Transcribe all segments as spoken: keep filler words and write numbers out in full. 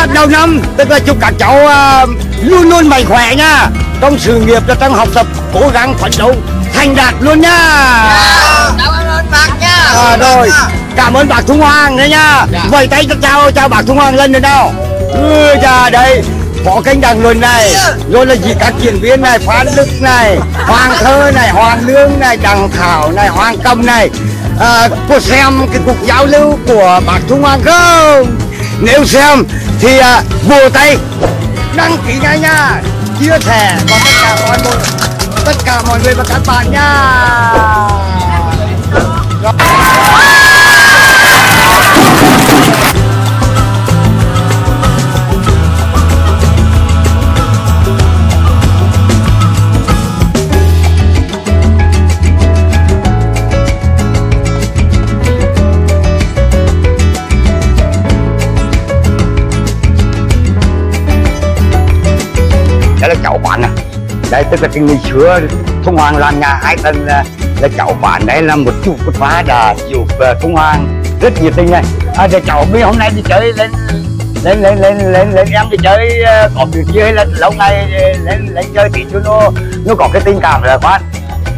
uh, đầu năm, tức là chúc các cháu uh, luôn luôn mạnh khỏe nha, trong sự nghiệp và trong học tập cố gắng phấn đấu thành đạt luôn nha. Cảm ơn bác nha. À, rồi cảm ơn bác Trung Hoàng đấy nha. Vẫy tay chào chào bác Trung Hoàng lên nữa nào. Ừ, cha đây phó kênh Đặng Luân này, rồi là gì các diễn viên này, Phan Đức này, Hoàng Thơ này, Hoàng Lương này, Đặng Thảo này, Hoàng Cầm này. À, có xem cái cuộc giao lưu của bác Trung Hoàng không? Nếu xem thì à, vỗ tay đăng ký ngay nha, chia sẻ và tất cả mọi người, tất cả mọi người và các bạn nha. Đây là cháu bạn à, đây tức là cái ngày xưa Trung Hoàng làm nhà hai tầng là, là cháu bạn, đây là một chủ một phá đà chủ uh, Trung Hoàng rất nhiệt tình này. À, để cháu biết hôm nay đi chơi lên lên lên lên lên lên em đi chơi uh, có việc gì hay là lâu ngày lên lên chơi thì cho nó nó có cái tình cảm là khoan.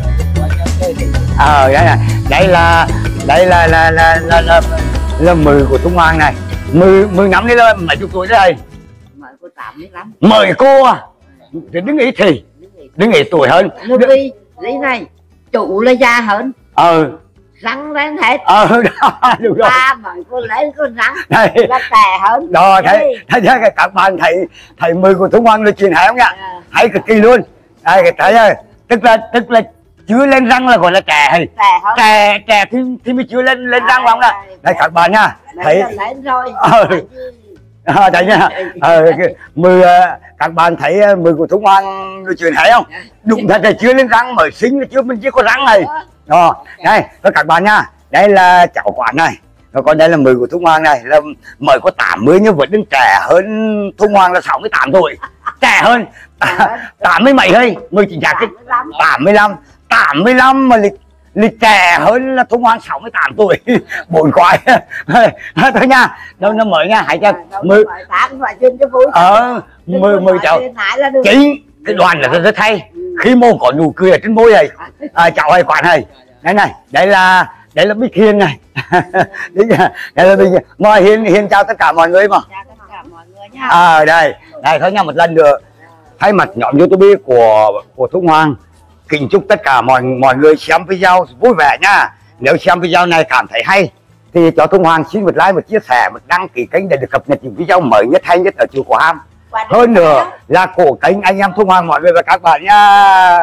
Ờ à, đây này, đây là đây là là là là là, là mười của Trung Hoàng này, mười mười năm đi lên mấy chục tuổi đây. Mời cô tám mươi lăm. Mời cô à? Thì đứng ý thì đứng ý tuổi hơn. Vì lý này chủ là già hơn. Ờ Răng lên hết. Ờ đó, đúng rồi. Ba mời cô lấy cô răng đây là trẻ hơn. Rồi thấy thấy thấy các bạn thấy thầy mười của Trung Hoàng là chuyện hay không nhá? À. Hay cực kỳ luôn. Đây thấy ơi, tức là tức là chưa lên răng là gọi là trẻ hay trẻ hơn. Trẻ trẻ thì thì mới chưa lên lên răng không nè. Đây các bạn nha. Thấy lên rồi. Ờ à, thấy nha. Ờ mười các bạn thấy mười của Trung Hoàng nói chuyện hay không? Đúng thật là chưa lên răng, mới sinh là chưa mình chưa có răng này. Rồi đây các bạn nha, đây là cháu quán này, rồi còn đây là mười của Trung Hoàng này, là mới có tám mươi nhưng vẫn đứng trẻ hơn Trung Hoàng là sáu mươi tám tuổi, trẻ hơn tám mươi mấy hơi mười chín chạc cái tám mươi lăm tám mươi lăm mà lịch lịch trẻ hơn là Trung Hoàng sáu mươi tám tuổi. Bốn quái thôi nha, đâu nó mới nha, hãy cho mười ờ mười mười cháu chính cái đoàn là rất hay, khi mô có nụ cười ở trên môi này. À, cháu hay quản này, đây này, đây là đây là Bích Hiền này. Đây là Bích Hiền. Mời Hiền Hiền chào tất cả mọi người mà. À đây đây thôi nha, một lần nữa thay mặt nhóm YouTube của của Trung Hoàng kính chúc tất cả mọi mọi người xem video vui vẻ nha. Nếu xem video này cảm thấy hay thì cho Trung Hoàng xin một like, một chia sẻ, một đăng ký kênh để được cập nhật những video mới nhất hay nhất ở chùa Cổ Ham. Hơn nữa là cổ kênh anh em Trung Hoàng mọi người và các bạn nha.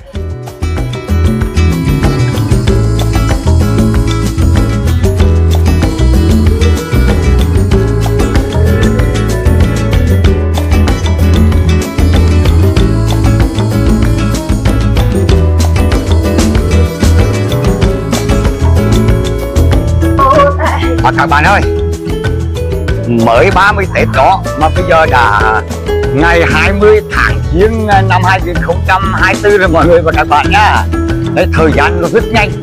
À, các bạn ơi, mới ba mươi Tết đó mà bây giờ đã ngày hai mươi tháng Giêng năm hai nghìn không trăm hai mươi tư rồi mọi người và các bạn nha. Đấy, thời gian nó rất nhanh.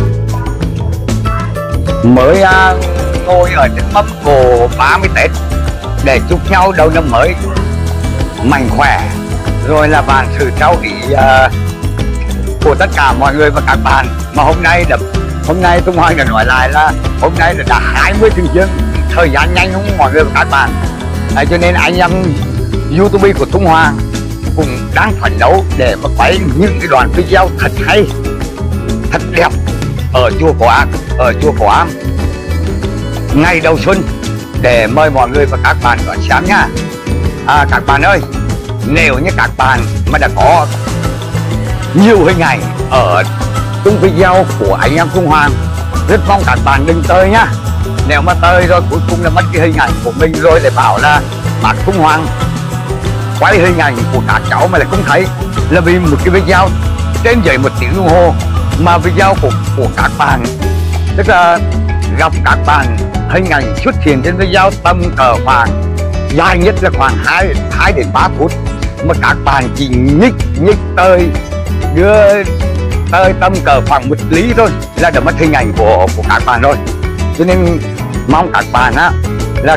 Mới à, ngồi ở trên mâm cỗ ba mươi Tết để chúc nhau đầu năm mới mạnh khỏe, rồi là bàn sự trao ý à, của tất cả mọi người và các bạn. Mà hôm nay đã hôm nay Trung Hoàng đã nói lại là hôm nay đã hai mươi tháng Giêng, thời gian nhanh không mọi người và các bạn. Đấy, cho nên anh em YouTube của Trung Hoàng cũng đang phấn đấu để mà quay những cái đoạn video thật hay, thật đẹp ở chùa Cổ Am, ở chùa Cổ Am ngày đầu xuân để mời mọi người và các bạn đón xem nha. À, các bạn ơi, nếu như các bạn mà đã có nhiều hình ảnh ở trong video của anh em Trung Hoàng, rất mong các bạn đừng tơi nhá. Nếu mà tơi rồi cuối cùng là mất cái hình ảnh của mình rồi để bảo là bác Trung Hoàng quay hình ảnh của các cháu mà lại không thấy, là vì một cái video trên dưới một tiếng đồng hồ mà video của của các bạn, tức là gặp các bạn hình ảnh xuất hiện trên video tầm cỡ khoảng dài nhất là khoảng hai hai đến ba phút, mà các bạn chỉ nhích nhích tơi đưa tơi tầm cỡ khoảng một lý thôi là đã mất hình ảnh của của các bạn rồi. Cho nên mong các bạn á là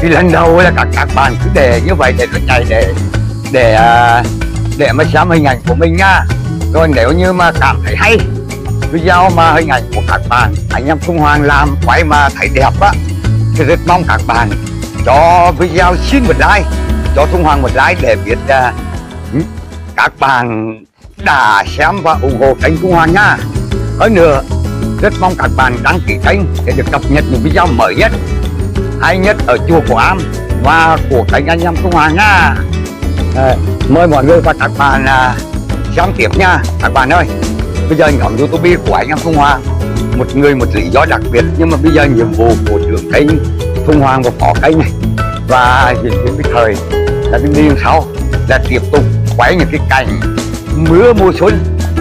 thì lần đầu là các các bạn cứ để như vậy để nó chạy để để để mà xem hình ảnh của mình nha. Rồi nếu như mà cảm thấy hay video mà hình ảnh của các bạn anh em Trung Hoàng làm quay mà thấy đẹp á thì rất mong các bạn cho video xin một like, cho Trung Hoàng một like để biết uh, các bạn đã xem và ủng hộ kênh Trung Hoàng nha. Hơn nữa rất mong các bạn đăng ký kênh để được cập nhật những video mới nhất, hay nhất ở chùa Cổ Am và của kênh anh em Trung Hoàng nha. À, mời mọi người và các bạn uh, xem tiếp nha các bạn ơi. Bây giờ nhóm YouTube của anh em Trung Hoàng một người một lý do đặc biệt, nhưng mà bây giờ nhiệm vụ của trưởng kênh Trung Hoàng và phó kênh này và diễn viên cái thời là đi đi sau là tiếp tục quay những cái cảnh mưa mùa xuân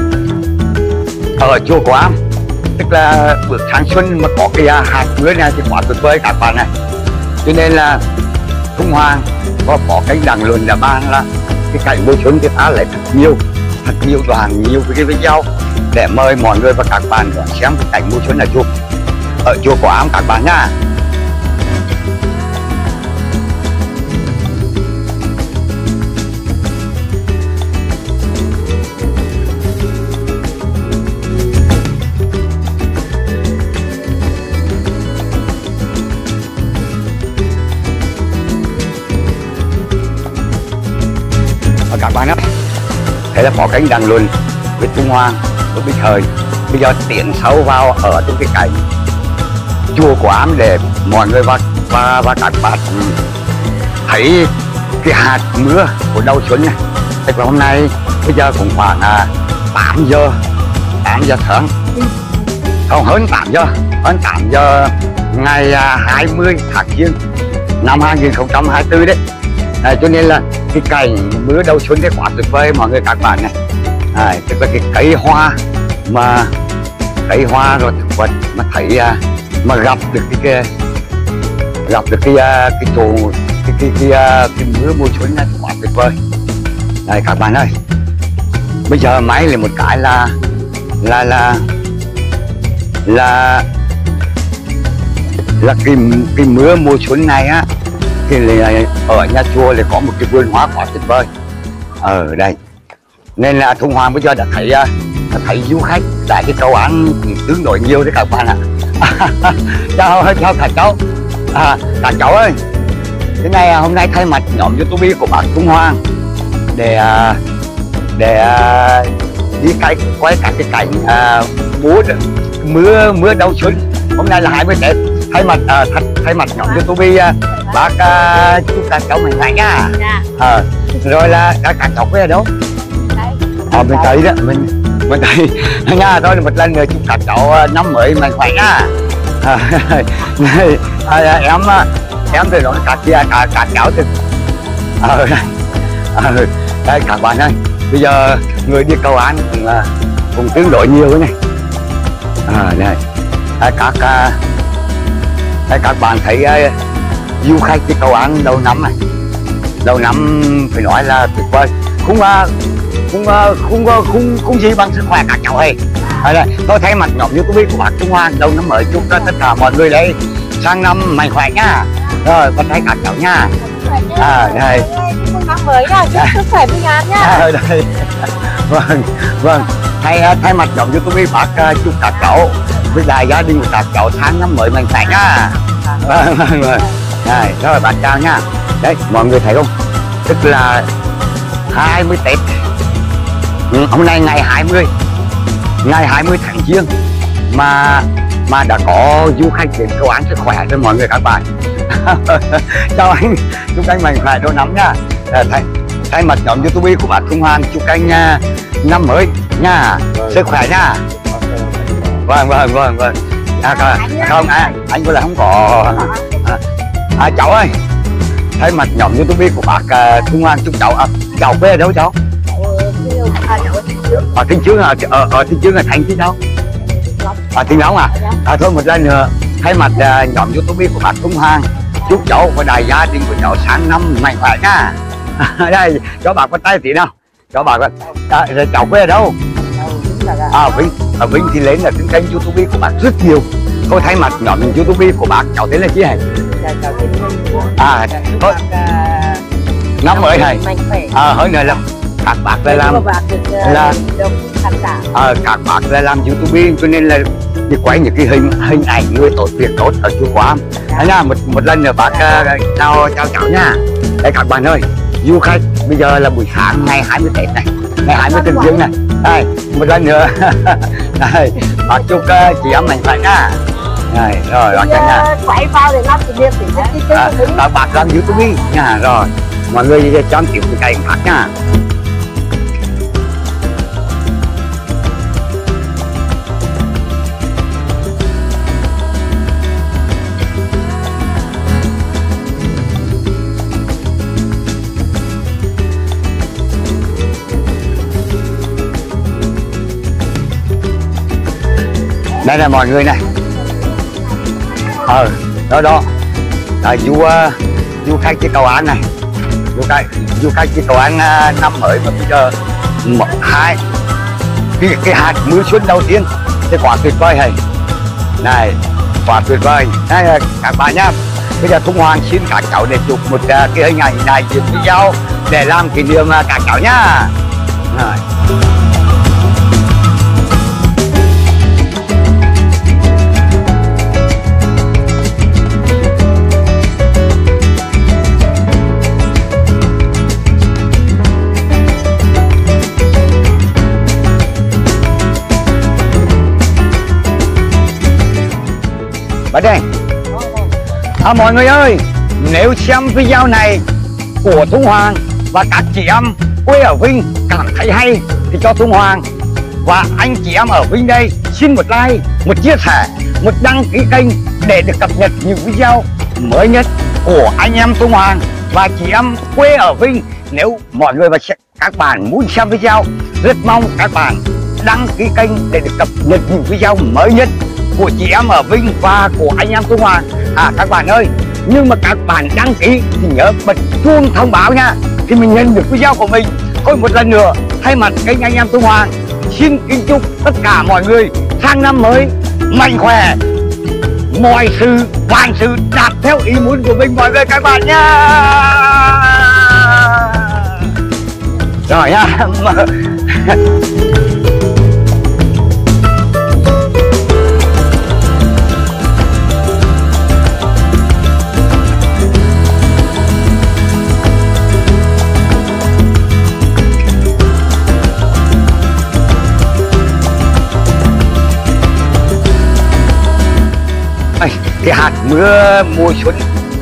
ở chùa Cổ Am, tức là bước sang xuân mà có cái hạt mưa này thì quá tuyệt vời các bạn này. Cho nên là Trung Hoàng và phó kênh Đặng Luận đã ban là cái cảnh mùa xuân thì ta lại thật nhiều thật nhiều đoàn nhiều cái video để mời mọi người và các bạn xem cái cảnh mùa xuân ở chùa ở chùa Cổ Am các bạn nha. Và các bạn ơi, thế là phó kênh Đặng Luận với Trung Hoàng với Bích Thời bây giờ tiến sâu vào ở trong cái cảnh chùa Cổ Am để mọi người và và, và các bạn thấy cái hạt mưa của đầu xuân này. Tức là hôm nay bây giờ cũng khoảng à, tám giờ tám giờ sáng, không hơn tám giờ hơn tám giờ ngày à, hai mươi tháng Giêng năm hai nghìn không trăm hai mươi tư đấy. À, cho nên là cái cảnh mưa đầu xuân đấy quá tuyệt vời mọi người các bạn này. À, tức là cái cây hoa mà cây hoa rồi thực vật mà thấy mà gặp được cái, cái gặp được cái cái chỗ cái cái cái, cái, cái mưa mùa xuân này quá tuyệt vời. Này các bạn ơi, bây giờ máy là một cái là là là là là cái cái mưa mùa xuân này á thì là ở nhà chùa lại có một cái vườn hoa quá tuyệt vời ở đây, nên là Trung Hoàng bây giờ đã thấy đã thấy du khách tại cái cầu ăn tương đối nhiều đấy các bạn ạ. chào chào cả cháu à, cả cháu ơi, cái này hôm nay thay mặt nhóm YouTube của bác Trung Hoàng để để đi cái quay cả cái cảnh à, mưa mưa mưa đầu xuân. Hôm nay là hai mươi Tết, thay mặt à, thay mặt nhóm YouTube à, bác à, chúc các cháu mạnh khỏe nha. À, rồi là các, các cháu về đâu? Ờ, mình thấy đó, mình mình thấy nha, thôi một lần nữa chúc các cháu năm mới mạnh khỏe nha. À, à, em em thì nói các kia cả các cháu thì ờ à, đây các bạn ơi, bây giờ người đi cầu an cũng cũng tương đối nhiều này. À, đây à, các à, các bạn thấy à, du khách đi cầu an đầu năm này, đầu năm phải nói là tuyệt vời, cũng à, cũng không có không không gì bằng sức khỏe các cháu ơi. À, tôi thay mặt nhóm YouTube của bác Trung Hoàng đầu năm mới chúc cho tất cả mọi người đây sang năm mạnh khỏe nhá. Rồi con thấy các cháu nha. À đây năm mới nha, chúc sức khỏe bình an nhá. À, đây. Vâng vâng, thay thay mặt nhóm YouTube bác chúc các cháu với đại gia đình của các cháu sang năm mới mạnh khỏe nhá. Vâng vâng vâng. Này, rồi bạn chào nha. Đấy mọi người thấy không, tức là hai mươi Tết. Ừ, hôm nay ngày hai mươi ngày hai mươi tháng Giêng mà mà đã có du khách đến cầu an sức khỏe cho mọi người các bạn. Chào anh, chúc anh mạnh khỏe đầu năm nha. À, thay, thay mặt nhóm YouTube của bác Trung Hoàng chúc anh uh, năm mới nha, sức khỏe nha. Vâng vâng vâng vâng. À, không anh anh có lẽ không có. À, à, cháu ơi, thay mặt nhóm YouTube của bác uh, Trung Hoàng chúc cháu à, cháu quê ở đâu cháu? Ở Thiên Chương à, ở, ở Thiên Chương là thành chứ đâu? Ở Thiên Long à? À thôi một lần nữa thay mặt uh, nhóm YouTube của bác Trung Hoàng chúc cháu và đại gia đình của cháu sang năm mạnh khỏe nha. Đây cho bà con tay tí nào, cho bà con. À, rồi cháu quê ở đâu? À, Vinh, ở Vinh thì lên là trên kênh YouTube của bác rất nhiều, tôi thấy mặt nhóm YouTube của bác, cháu tên là gì hả? Dạ, cháu tên Minh. À, tôi năm mới này. À, hơn nữa là các bác lại làm bác được là đông khán giả. À, các bác lại làm YouTube cho nên là đi quay những cái hình hình ảnh người tốt việc tốt ở chùa Quán. Thế nha, một một lần nữa bác uh, chào chào cháu nha. Đây các bạn ơi, du khách bây giờ là buổi sáng ngày hai mươi Tết này, ngày hai mươi Tết Dương này. Đây, một lần nữa. Đây, bác chúc uh, chị em mình phải nha. Đây, rồi bác nha. Quay vào để làm kỷ niệm thì À, các bác làm YouTube nha, rồi mọi người cho em chịu cái cảnh khác nha. Đây là mọi người này. Ờ, đó đó là du uh, du khách cái cầu An này, du khách du khách cái cầu An uh, năm mới mà bây giờ một hai cái cái hạt mưa xuân đầu tiên thì quả tuyệt vời hay này, quả tuyệt vời. Đây các bạn nhá, bây giờ Thung Hoàng xin các cháu để chụp một uh, cái hình ảnh này dịp video để làm kỷ niệm uh, các cháu nhá. Rồi. Ở đây à, mọi người ơi, nếu xem video này của Thung Hoàng và các chị em quê ở Vinh cảm thấy hay thì cho Thung Hoàng và anh chị em ở Vinh đây xin một like, một chia sẻ, một đăng ký kênh để được cập nhật những video mới nhất của anh em Thung Hoàng và chị em quê ở Vinh. Nếu mọi người và các bạn muốn xem video, rất mong các bạn đăng ký kênh để được cập nhật những video mới nhất của chị em ở Vinh và của anh em Thung Hoàng. À các bạn ơi, nhưng mà các bạn đăng ký thì nhớ bật chuông thông báo nha, thì mình nhận được video của mình. Thôi một lần nữa, thay mặt kênh anh em Thung Hoàng xin kính chúc tất cả mọi người sang năm mới mạnh khỏe, mọi sự vạn sự đạt theo ý muốn của mình mọi người các bạn nha. Rồi nha. Cái hạt mưa mùa xuân,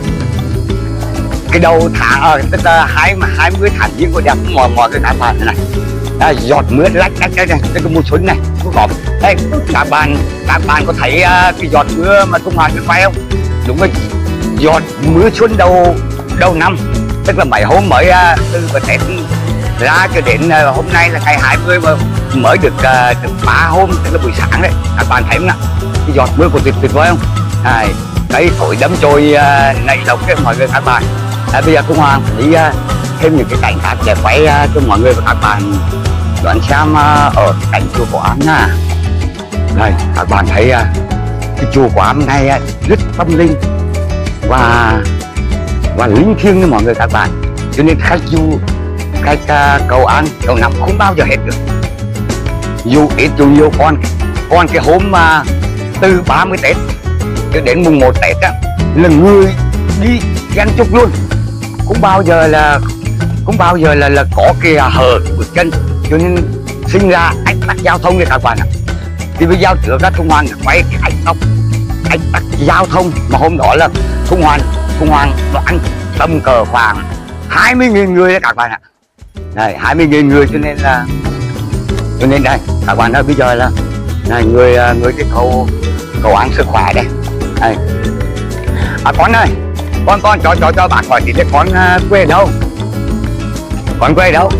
cái đầu tháng ở tức là hai hai mươi tháng giêng của đẹp mỏi mỏi cái các bạn này, à, giọt mưa lách lách cái này, cái mùa xuân này có có đây các bạn các bạn có thấy uh, cái giọt mưa mà Thung Hoàng quay không? Đúng rồi, giọt mưa xuân đầu đầu năm, tức là mấy hôm mới uh, từ bữa Tết ra cho đến uh, hôm nay là ngày hai mươi mà mới được uh, được ba hôm, tức là buổi sáng đấy, các bạn thấy không nào? Cái giọt mưa của tuyệt tuyệt vời không? Này, cây cối đâm trôi uh, này lộc cái mọi người các bạn. À, bây giờ Thung Hoàng đi uh, thêm những cái cảnh khác để quay uh, cho mọi người và các bạn đón xem uh, ở cái cảnh chùa Quán nha. Đây các bạn thấy uh, cái chùa Quán này uh, rất tâm linh và và linh thiêng như mọi người các bạn, cho nên khách du khách uh, cầu an cầu năm không bao giờ hết được, dù ít dù nhiều. Con còn cái hôm mà uh, từ ba mươi Tết cho đến mùng một Tết á, là người đi chen chúc luôn, cũng bao giờ là cũng bao giờ là là có cái hở bước chân, cho nên sinh ra ách tắc giao thông như các bạn ạ. Thì bây giờ trước các Thung Hoàng quay cái ách tắc ách tắc giao thông mà hôm đó là Thung Hoàng Thung Hoàng đoán tầm cờ khoảng hai mươi nghìn người đấy các bạn ạ. Này hai mươi nghìn người, cho nên là cho nên đây các bạn ơi, bây giờ là này người người cái cầu cầu ăn sức khỏe đây. Đây. À con ơi, con con cho cho cho bác hỏi thì con uh, quê đâu? Con quê đâu?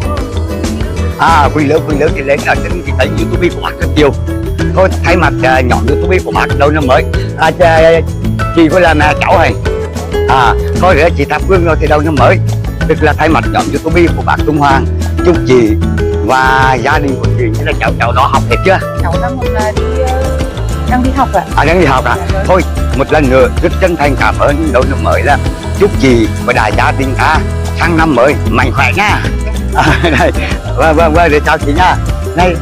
À Quỳ Lưu, Quỳ Lưu thì lên ở trên cái kênh YouTube của bác rất nhiều. Thôi thay mặt uh, nhóm YouTube của bác đâu năm mới. À, chị có là mẹ cháu hay? À thôi nữa chị thắp hương rồi thì đâu năm mới. Tức là thay mặt nhóm YouTube của bác Thung Hoàng chúc chị và gia đình của chị như là cháu cháu đó học hết chưa? Cháu đang một là đi đang đi học ạ. À đang đi học à? Thôi một lần nữa rất chân thành cảm ơn đầu năm mới là chúc chị và đại gia đình ta sang năm mới mạnh khỏe nha. À, đây. Vâng vâng vâng để chào chị nha. Này.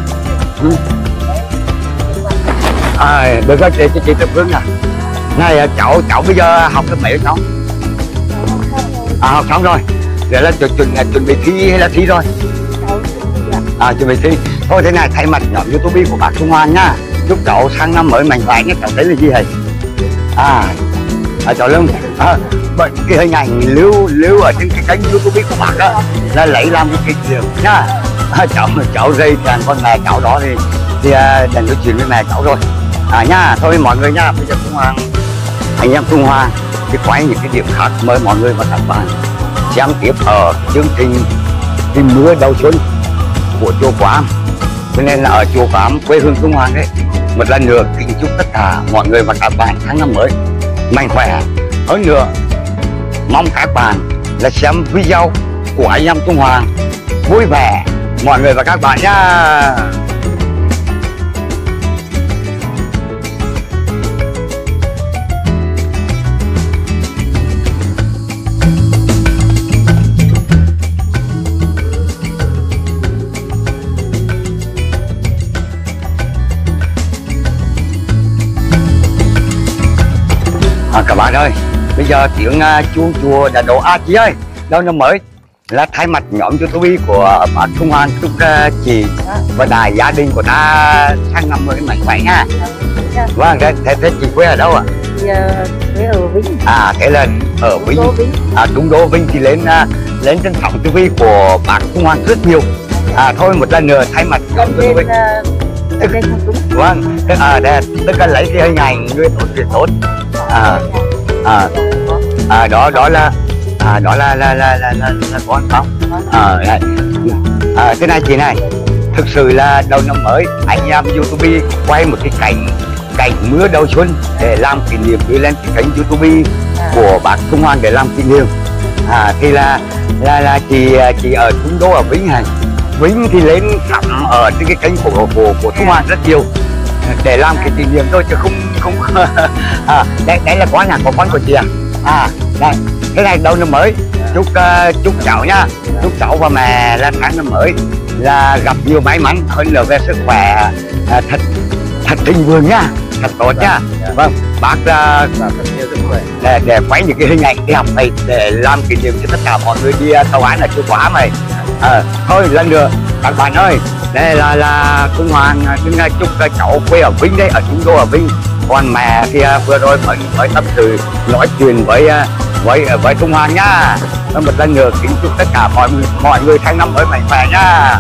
À, được rồi chị chị Tập Phương à. Này cháu cháu bây giờ học lớp mấy cháu? À học xong rồi. Để là chuẩn chuẩn chuẩn bị thi hay là thi rồi? À chuẩn bị thi. Thôi thế này thay mặt nhóm YouTube của bác Trung Hoàng nha. Chúc cháu sang năm mới mạnh khỏe nhất. Cháu thấy là gì hề? À, à cháu Lâm à, cái hình ảnh lưu lưu ở trên cái kênh YouTube của bác đó là lấy làm cái kịch điểm nha. À, cháu cháu dây đàn con mẹ cháu đó thì thì uh, đành nói chuyện với mẹ cháu rồi. À nha, thôi mọi người nha, bây giờ Trung Hoàng anh em Trung Hoàng thì quay những cái điểm khác mời mọi người và các bạn xem tiếp ở chương trình Tìm Mưa Đầu Xuân của chùa Quán. Cho nên là ở chùa Quán quê hương Trung Hoàng đấy, một lần nữa kính chúc tất cả mọi người và các bạn tháng năm mới mạnh khỏe. Hơn nữa mong các bạn là xem video của anh em Trung Hoàng vui vẻ mọi người và các bạn nha. À, các bạn ơi, bây giờ tiếng uh, chuông chùa đã đổ. À chị ơi, đâu năm mới là thay mặt nhóm YouTube của bác Trung Hoàng chúc uh, chị và đại gia đình của ta sang năm mới mạnh khỏe nha. Vâng, thế, thế, thế chị quê ở đâu ạ? À? Quê ở Vinh. À thế là ở Vinh. À Trung Đô Vinh thì lên uh, lên trên sóng ti vi của bác Trung Hoàng rất nhiều. À thôi một lần nữa thay mặt nhóm YouTube. Vâng, à, đây, tức là lấy cái hình ảnh người tốt việc tốt. À, à, à, đó đó là à, đó là là là là, là, là con không? À, đây. À, thế này chị này, thực sự là đầu năm mới anh em YouTube quay một cái cảnh cảnh mưa đầu xuân để làm kỷ niệm, đưa lên cái kênh YouTube của bác Trung Hoàng để làm kỷ niệm. À, thì là là là chị chị ở Trung Đô ở Vĩnh này. Vĩnh thì lên sắm ở trên cái kênh của của của Trung Hoàng rất nhiều để làm cái kỷ niệm thôi chứ không không à, đây đây là có nhà của con của chị à. À đây cái này đầu năm mới chúc uh, chúc cháu nha, chúc cháu và mẹ là tháng năm mới là gặp nhiều may mắn hơn nữa về sức khỏe uh, thật thật thịnh vượng nha, thật tốt nha. Vâng bác uh, để, để quay những cái hình ảnh đẹp này để làm kỷ niệm cho tất cả mọi người đi uh, tàu án ở chùa Quá mày. À, thôi lần nữa các bạn ơi, đây là là Trung Hoàng xin chúc cháu quê ở Vinh đây, ở Trung Đô ở Vinh. Còn mẹ thì vừa rồi mới mới tâm sự nói chuyện với với với Trung Hoàng nhá. Một lần nữa kính chúc tất cả mọi người mọi người tháng năm mới mạnh khỏe nhá.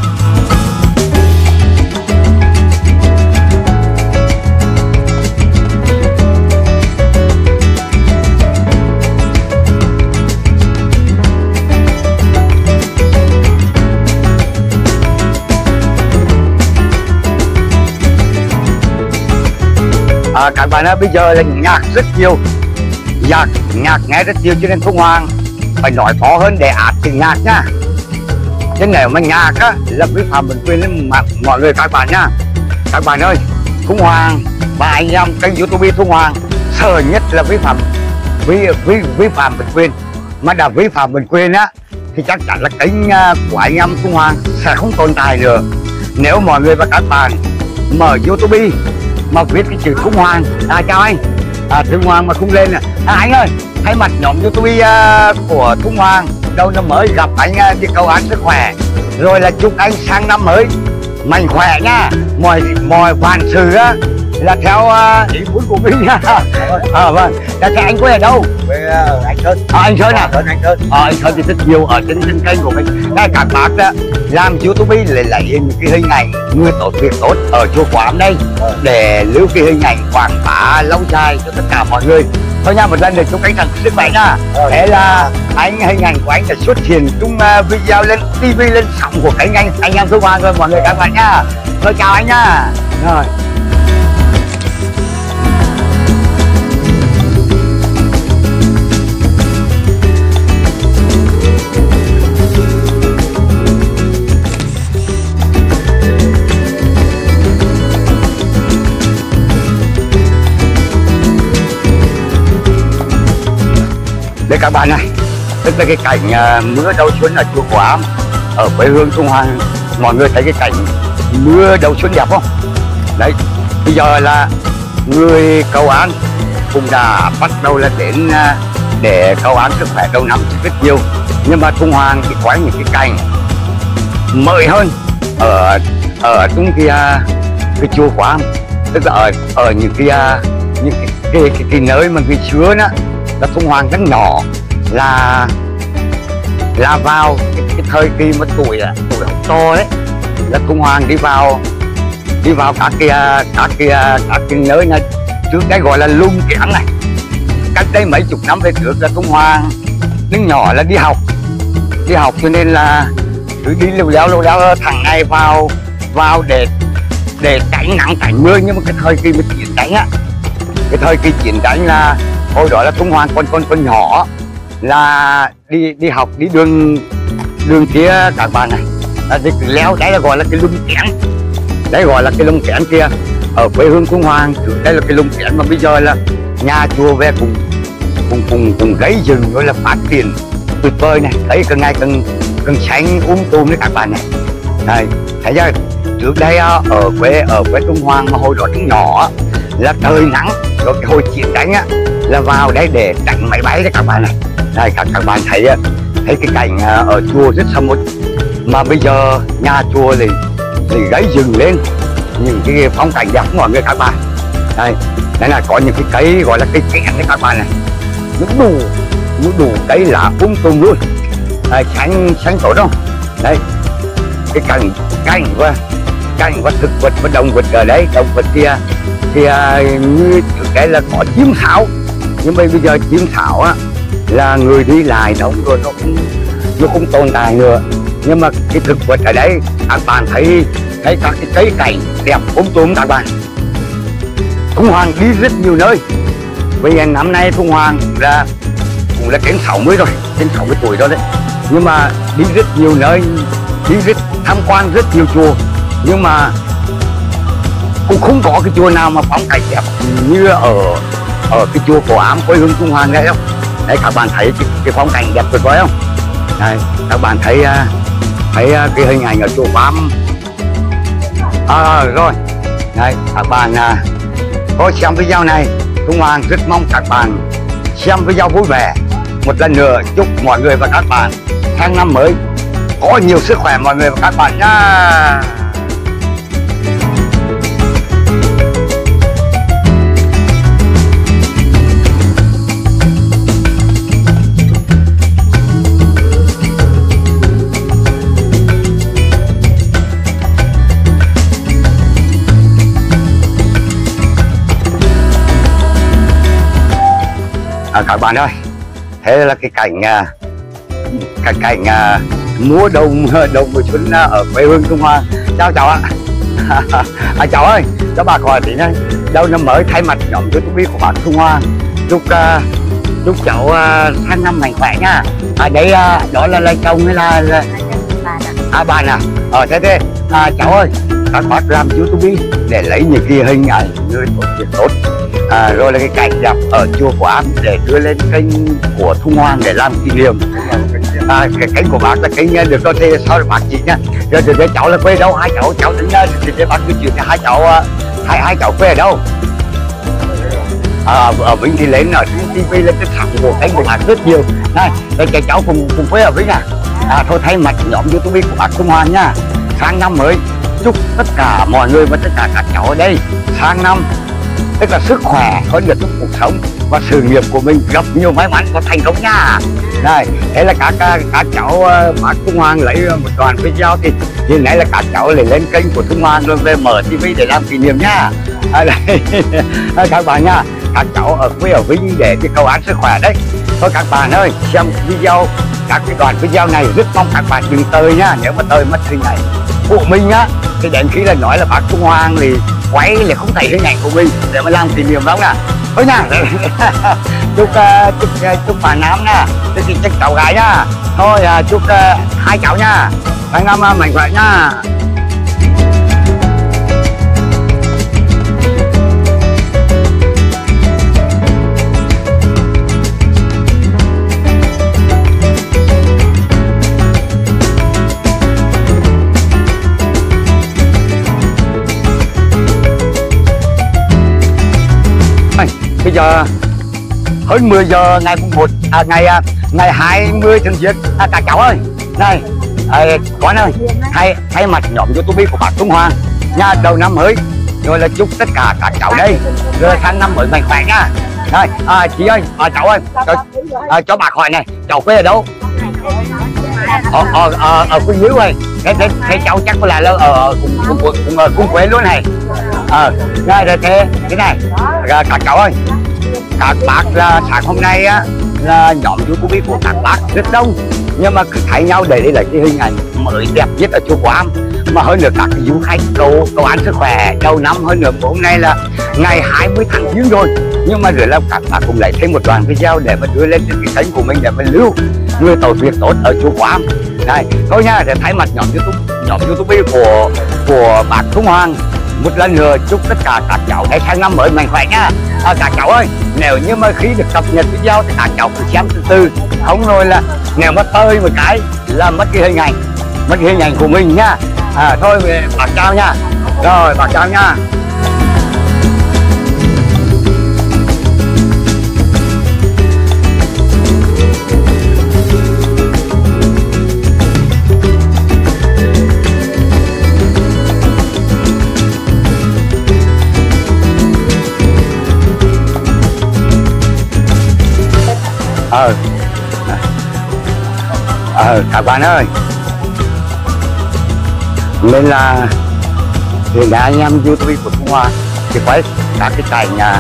À, các bạn ơi, bây giờ là nhạc rất nhiều, nhạc nhạc nghe rất nhiều cho nên Trung Hoàng phải nói khó hơn để át tiếng nhạc nhá. Chứ nếu mà nhạc á là vi phạm bản quyền lên mọi người các bạn nhá. Các bạn ơi, Trung Hoàng và anh em kênh YouTube Trung Hoàng sợ nhất là vi phạm vi vi vi phạm bản quyền, mà đã vi phạm bản quyền á thì chắc chắn là kênh của anh em Trung Hoàng sẽ không tồn tại nữa. Nếu mọi người và các bạn mở YouTube mà viết cái chữ Trung Hoàng, à chào anh, à Trung Hoàng mà không lên nè. À, anh ơi, thay mặt nhóm YouTube uh, của Trung Hoàng đầu năm mới gặp anh uh, đi cầu an sức khỏe, rồi là chúc anh sang năm mới mạnh khỏe nha. Mọi mọi vạn sự á là theo uh, ý muốn của mình nha. À vâng, là thế anh quê ở đâu? Quê ở Anh Sơn. À, anh Sơn à? Anh Sơn. À, anh Sơn thì rất nhiều ở trên trên kênh của mình. Đây các bác đó làm YouTube lại lấy những cái hình ảnh người tốt việc tốt ở chùa Quán đây để lưu cái hình ảnh quảng bá lâu dài cho tất cả mọi người. Thôi nha, một lần nữa chúc anh thành sức khỏe nha. Thế là anh hình ảnh của anh đã xuất hiện trong uh, video lên ti vi lên sóng của kênh anh anh em Trung Hoàng rồi mọi người các bạn nha. Thôi chào anh nha. Rồi. Đây các bạn này, tức là cái cảnh uh, mưa đầu xuân ở chùa Quả Am ở quê hương Trung Hoa. Mọi người thấy cái cảnh mưa đầu xuân đẹp không? Đấy, bây giờ là người cầu an cũng đã bắt đầu là đến uh, để cầu an sức khỏe đầu năm rất nhiều. Nhưng mà Trung Hoa thì có những cái cảnh mới hơn ở ở trong cái cái chùa Quả Am, tức là ở ở những cái những cái cái, cái, cái nơi mà ngày xưa đó là Trung Hoàng rất nhỏ, là là vào cái, cái thời kỳ mà tuổi tuổi học to đấy, là Trung Hoàng đi vào đi vào các cái các cái các cái nơi này trước đây gọi là lung kiểng này. Cách đây mấy chục năm về trước là Trung Hoàng đứng nhỏ là đi học đi học cho nên là cứ đi lêu léo lêu léo thằng này vào vào để để tránh nắng tránh mưa. Nhưng mà cái thời kỳ mà chiến tranh á, cái thời kỳ chiến tranh là hồi đó là Trung Hoàng con con con nhỏ, là đi đi học đi đường đường kia các bạn này, là đi cứ leo, đấy là gọi là cái lung kiểng, đấy gọi là cái lung kiểng kia ở quê hương Trung Hoàng. Đây là cái lung kiểng mà bây giờ là nhà chùa về cùng cùng cùng cùng gây rừng rồi là phát triển tuyệt vời này, thấy càng ngày càng càng xanh um tùm đấy các bạn này. Này thấy chưa, trước đây ở quê ở quê Trung Hoàng mà hồi đó cũng nhỏ là trời nắng, rồi cái hồi chiến đánh á là vào đây để đánh máy bay đấy các bạn này. Đây các các bạn thấy thấy cái cảnh ở chùa rất sầm uất, mà bây giờ nhà chùa thì thì gáy rừng lên những cái phong cảnh đẹp của mọi người các bạn. Đây đây là có những cái cây gọi là cây kẹn đấy các bạn này, nó đủ nó đủ cây lá um tùm luôn. Đây, xanh xanh tốt không? Đây cái cảnh cảnh và cảnh và thực vật và động vật ở đây, động vật kia thì như trước đây là có chim sáo, nhưng mà bây giờ chim sáo á là người đi lại đóng rồi nó cũng nó không tồn tại nữa. Nhưng mà cái thực vật ở đây các bạn thấy thấy các cái cây cảnh đẹp um tùm các bạn. Trung Hoàng đi rất nhiều nơi, bây giờ năm nay Trung Hoàng là cũng là trên sáu mươi rồi, trên sáu mươi tuổi rồi đấy, nhưng mà đi rất nhiều nơi, đi rất tham quan rất nhiều chùa, nhưng mà cũng không có cái chùa nào mà phong cảnh đẹp như ở ở cái chùa Quả Am quê hương Trung Hoàng đấy không? Đấy các bạn thấy cái, cái phong cảnh đẹp tuyệt vời không? Đây các bạn thấy thấy cái hình ảnh ở chùa Quả Am. À, rồi đây các bạn có xem video này, Trung Hoàng rất mong các bạn xem video vui vẻ. Một lần nữa chúc mọi người và các bạn sang năm mới có nhiều sức khỏe mọi người và các bạn nhá. À, các bạn ơi, thế là cái cảnh cái cảnh múa đồng đồng mùa xuân ở quê hương Trung Hoa. Chào cháu ạ. À, cháu ơi, cho bà hỏi tí nhá, đâu năm mới thay mặt nhóm YouTube của bác Trung Hoa chúc uh, chúc cháu uh, sang năm mạnh khỏe nhá. À đấy uh, đó là là chồng hay là, là... à bạn à? Ờ thế thế à, cháu ơi, các bác làm YouTube để lấy những cái hình ảnh người tốt việc tốt, à, rồi là cái cảnh đẹp ở chùa Quả Am để đưa lên kênh của Trung Hoàng để làm kỷ niệm. À, cái kênh của bác là kênh được có thể sau bác chị nhá. Rồi từ đây cháu là quê đâu, hai cháu cháu tính thì để bác nói chuyện hai cháu hai hai cháu quê ở đâu? À, ở Vĩnh thì lên ở trên ti vi lên cái thẳng của kênh của bác rất nhiều. Này, đây cái cháu cùng cùng quê ở Vĩnh à? À thôi thay mặt nhóm YouTube của bác Trung Hoàng nhá, sang năm mới chúc tất cả mọi người và tất cả các cháu ở đây sang năm tức là sức khỏe có được trong cuộc sống và sự nghiệp của mình gặp nhiều may mắn và thành công nha. Đây, thế là các các cháu bác Trung Hoàng lấy một đoạn video thì hiện nay là các cháu lại lên kênh của Trung Hoàng rồi về mở ti vi để làm kỷ niệm nha. À, đây, các bạn nha, các cháu ở quê ở Vinh để cái cầu an sức khỏe đấy. Thôi các bạn ơi, xem video các cái đoạn video này rất mong các bạn đừng tơi nhá, nếu mà tơi mất hình ảnh của mình á thì đến khi là nói là bác Trung Hoàng thì quay là không thấy hình ảnh của mình để mà làm kỷ niệm lắm nè. Thôi nha. chúc uh, chúc uh, chúc bà Nam nha, chúc chúc cháu gái nha. Thôi uh, chúc uh, hai cháu nha, sang năm uh, mạnh khỏe nha. giờ hơn mười giờ ngày mùng một à, ngày ngày hai mươi tháng giêng à, các cháu ơi này à, con ơi thay thay mặt nhóm YouTube của bác Trung Hoàng nha, đầu năm mới rồi là chúc tất cả các cháu đây rồi sang năm mới mạnh khỏe nha. Đây à, chị ơi à, cháu ơi cho, à, cho bác hỏi này, cháu quê ở đâu? Ở ở ở, ở Quỳnh Lưu ơi, thế, thế, thế cháu chắc có là là ở cùng cùng cùng, cùng, cùng quê luôn này. Ờ à, rồi thế thế này à, các cháu ơi, các bác là sáng hôm nay á là nhóm YouTube của các bác rất đông, nhưng mà cứ thấy nhau để đây là cái hình ảnh mới đẹp nhất ở chùa Quảng, mà hơn nữa các du khách cầu cầu ăn sức khỏe đầu năm. Hơn nữa hôm nay là ngày hai mươi tháng giêng rồi, nhưng mà rồi là các bác cũng lấy thêm một đoạn video để mà đưa lên trên cái kênh của mình để mình lưu người tàu việc tốt ở chùa Quảng này. Thôi nha, để thay mặt nhóm YouTube nhóm YouTube của của bác Trung Hoàng một lần nữa chúc tất cả các cháu để sang năm mới mạnh khỏe nha. À, các cháu ơi, nếu như mà khi được cập nhật video thì các cháu cứ xem từ từ, không rồi là nếu mà tơi một cái là mất cái hình ảnh mất cái hình ảnh của mình nha. À, thôi bác chào nha. Rồi bác chào nha. Ờ ờ các bạn ơi, nên là hiện nay anh em YouTube của Trung Hoa thì quay các cái cảnh nhà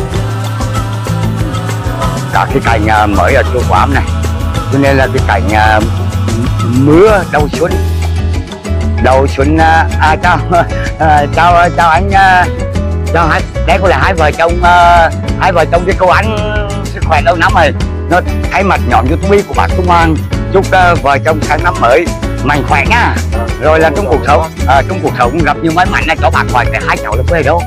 các cái cảnh nhà mới ở chùa Quảng này, cho nên là cái cảnh nhà mưa đầu xuân đầu xuân à, à chào à, chào chào anh chào hai đây có là hai vợ chồng à, hai vợ chồng đi câu ăn sức khỏe lâu năm rồi. Nó thay mặt nhóm YouTube của bác Trung Hoàng chúc uh, vợ chồng sang năm mới mạnh khỏe nha. Rồi là trong cuộc sống à, trong cuộc sống gặp nhiều may mắn này, cho bác hỏi cái hai cháu là quê đâu?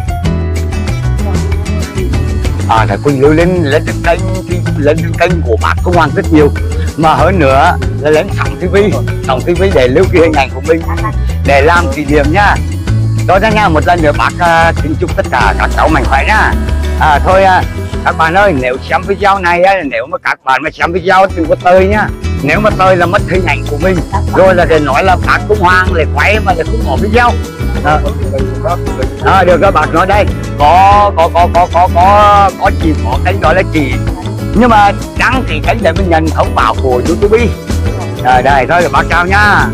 À thầy Quỳnh Lưu lên lên trên kênh lên trên kênh của bác Trung Hoàng rất nhiều, mà hơn nữa là lên sóng ti vi sóng ti vi để lưu cái hình ảnh của mình để làm kỷ niệm nha. Đó ra nha, một lần nữa bác uh, xin chúc tất cả các cháu mạnh khỏe nha. À thôi uh, các bạn ơi, nếu xem video này á, nếu mà các bạn mà xem video đừng có tơi nhá, nếu mà tơi là mất hình ảnh của mình rồi là để nói là bác Trung Hoàng lại quay mà lại không có video. À, à, được rồi bác nói đây có có có có có có có chỉ có kênh gọi là chỉ, nhưng mà đăng ký kênh để mình nhận thông báo của YouTube. Rồi đây thôi, bác chào nha.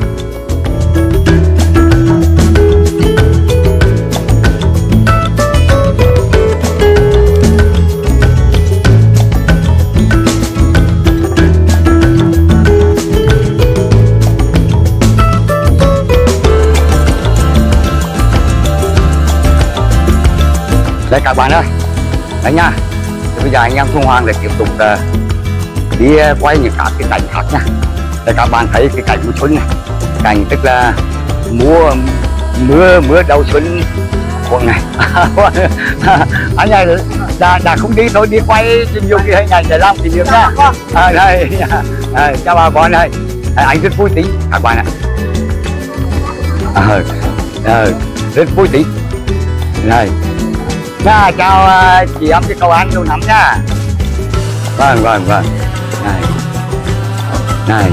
Đây các bạn ơi, đấy nha. Thì bây giờ anh em Trung Hoàng để tiếp tục uh, đi uh, quay những các cái cảnh khác nha. Để các bạn thấy cái cảnh mùa xuân này, cảnh tức là mùa mưa mưa đầu xuân của này. Anh này đã, đã không đi thôi, đi quay nhiều cái hình ảnh để làm kỷ niệm nha. À, đây, à, chào bà con ơi, à, anh rất vui tính các bạn ạ. À, à, rất vui tính này. Nha, chào uh, chị em cái cầu ăn đâu nắm nha. Vâng vâng vâng. Này này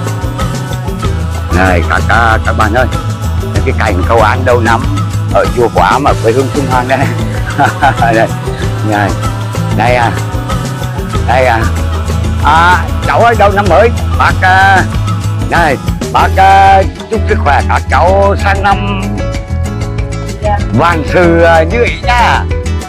này các các, các bạn ơi, cái cảnh cầu ăn đâu nắm ở chùa Quảng mà quê hương Trung Hoàng đây. Đây này, đây à đây à à cháu ơi, đâu năm mới bác uh, này bác uh, chúc sức khỏe các cháu sang năm vạn sự uh, như ý nha.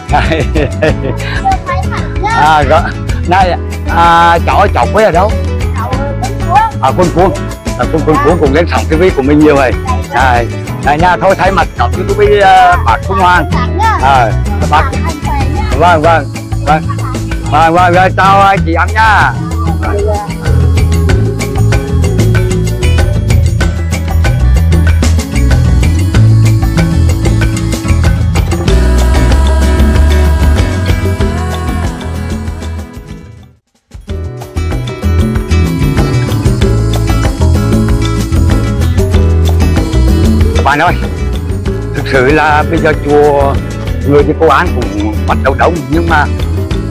À rồi, này à, cháu ơi, cháu quê ở đâu? À Quân Cuông, à, Quân Quân Cuông cùng lên sóng ti vi của mình nhiều rồi. À, này nha, thôi thay mặt nhóm YouTube uh, bác Trung Hoàng. À, bác. Vâng vâng vâng vâng vâng rồi, chào chị em nha. Bạn ơi, thực sự là bây giờ chùa người đi Cô Án cũng bắt đầu đông, nhưng mà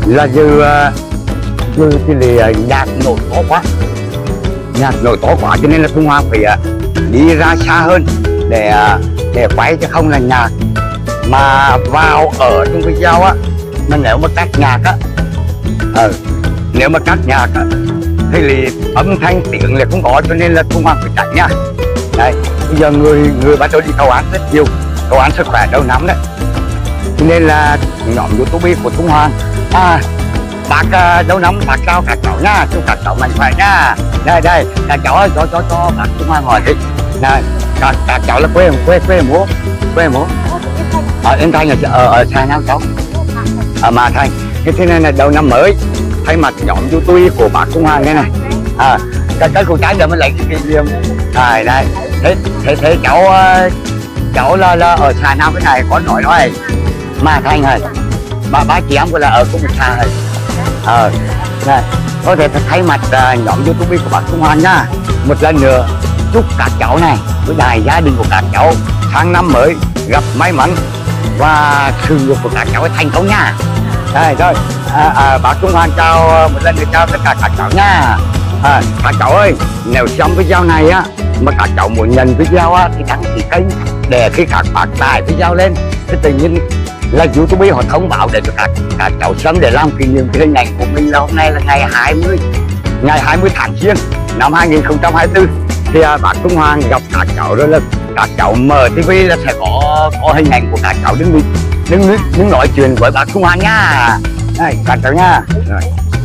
là dư dư cái gì nhạc nổi to quá, nhạc nổi to quá cho nên là Trung Hoa phải đi ra xa hơn để để quay, chứ không là nhạc mà vào ở trong video á, mà nếu mà cắt nhạc á, ờ, nếu mà cắt nhạc á thì là âm thanh tiếng là không có, cho nên là Trung Hoa phải tránh nha. Đây, bây giờ người người bắt đầu đi cầu án rất nhiều, cầu án sức khỏe đâu nắm đấy, cho nên là nhóm YouTube của Trung Hoa, à, bác đâu nắm bác chào các cháu nha, chúc các cháu mạnh khỏe nha. Đây đây, các cháu ơi, cho cho cho bác Trung Hoa ngồi đi. Này, các, các cháu là quê quê quê múa, quê múa ở em Thanh, ở ở, ở xa nhau cháu, ở Mà Thanh. Thế nên là đầu năm mới thay mặt nhóm YouTube của bác Trung Hoa nghe này, à, cái cái cô trái giờ mới lấy cái kỷ niệm này đây. Thế thế thế cháu cháu là, là ở xa nào cái này có nói nói Mà Thanh rồi, mà bác chị em của là ở cũng xa rồi, ờ này có thể thay mặt uh, nhóm YouTube của bác Trung Hoa nhá, một lần nữa chúc các cháu này với đại gia đình của các cháu sang năm mới gặp may mắn và sự nghiệp của các cháu thành công nha. Đây rồi, à, à, bác Trung Hoa chào một lần nữa, chào tất cả các cháu nha. À, các cháu ơi, nếu xem video này á mà các cháu muốn nhận video á thì đăng ký kênh để khi các bác tải video lên thì tự nhiên là YouTube họ thông báo để cho các các cháu xem, để làm kỷ niệm cái hình ảnh của mình là hôm nay là ngày hai mươi ngày hai mươi tháng Giêng năm hai nghìn không trăm hai mươi tư. Thì à, bác Trung Hoa gặp các cháu rồi là các cháu mở ti vi là sẽ có có hình ảnh của các cháu, đứng đứng đứng nói chuyện với bác Trung Hoa nha. Đây các cháu nha. Rồi.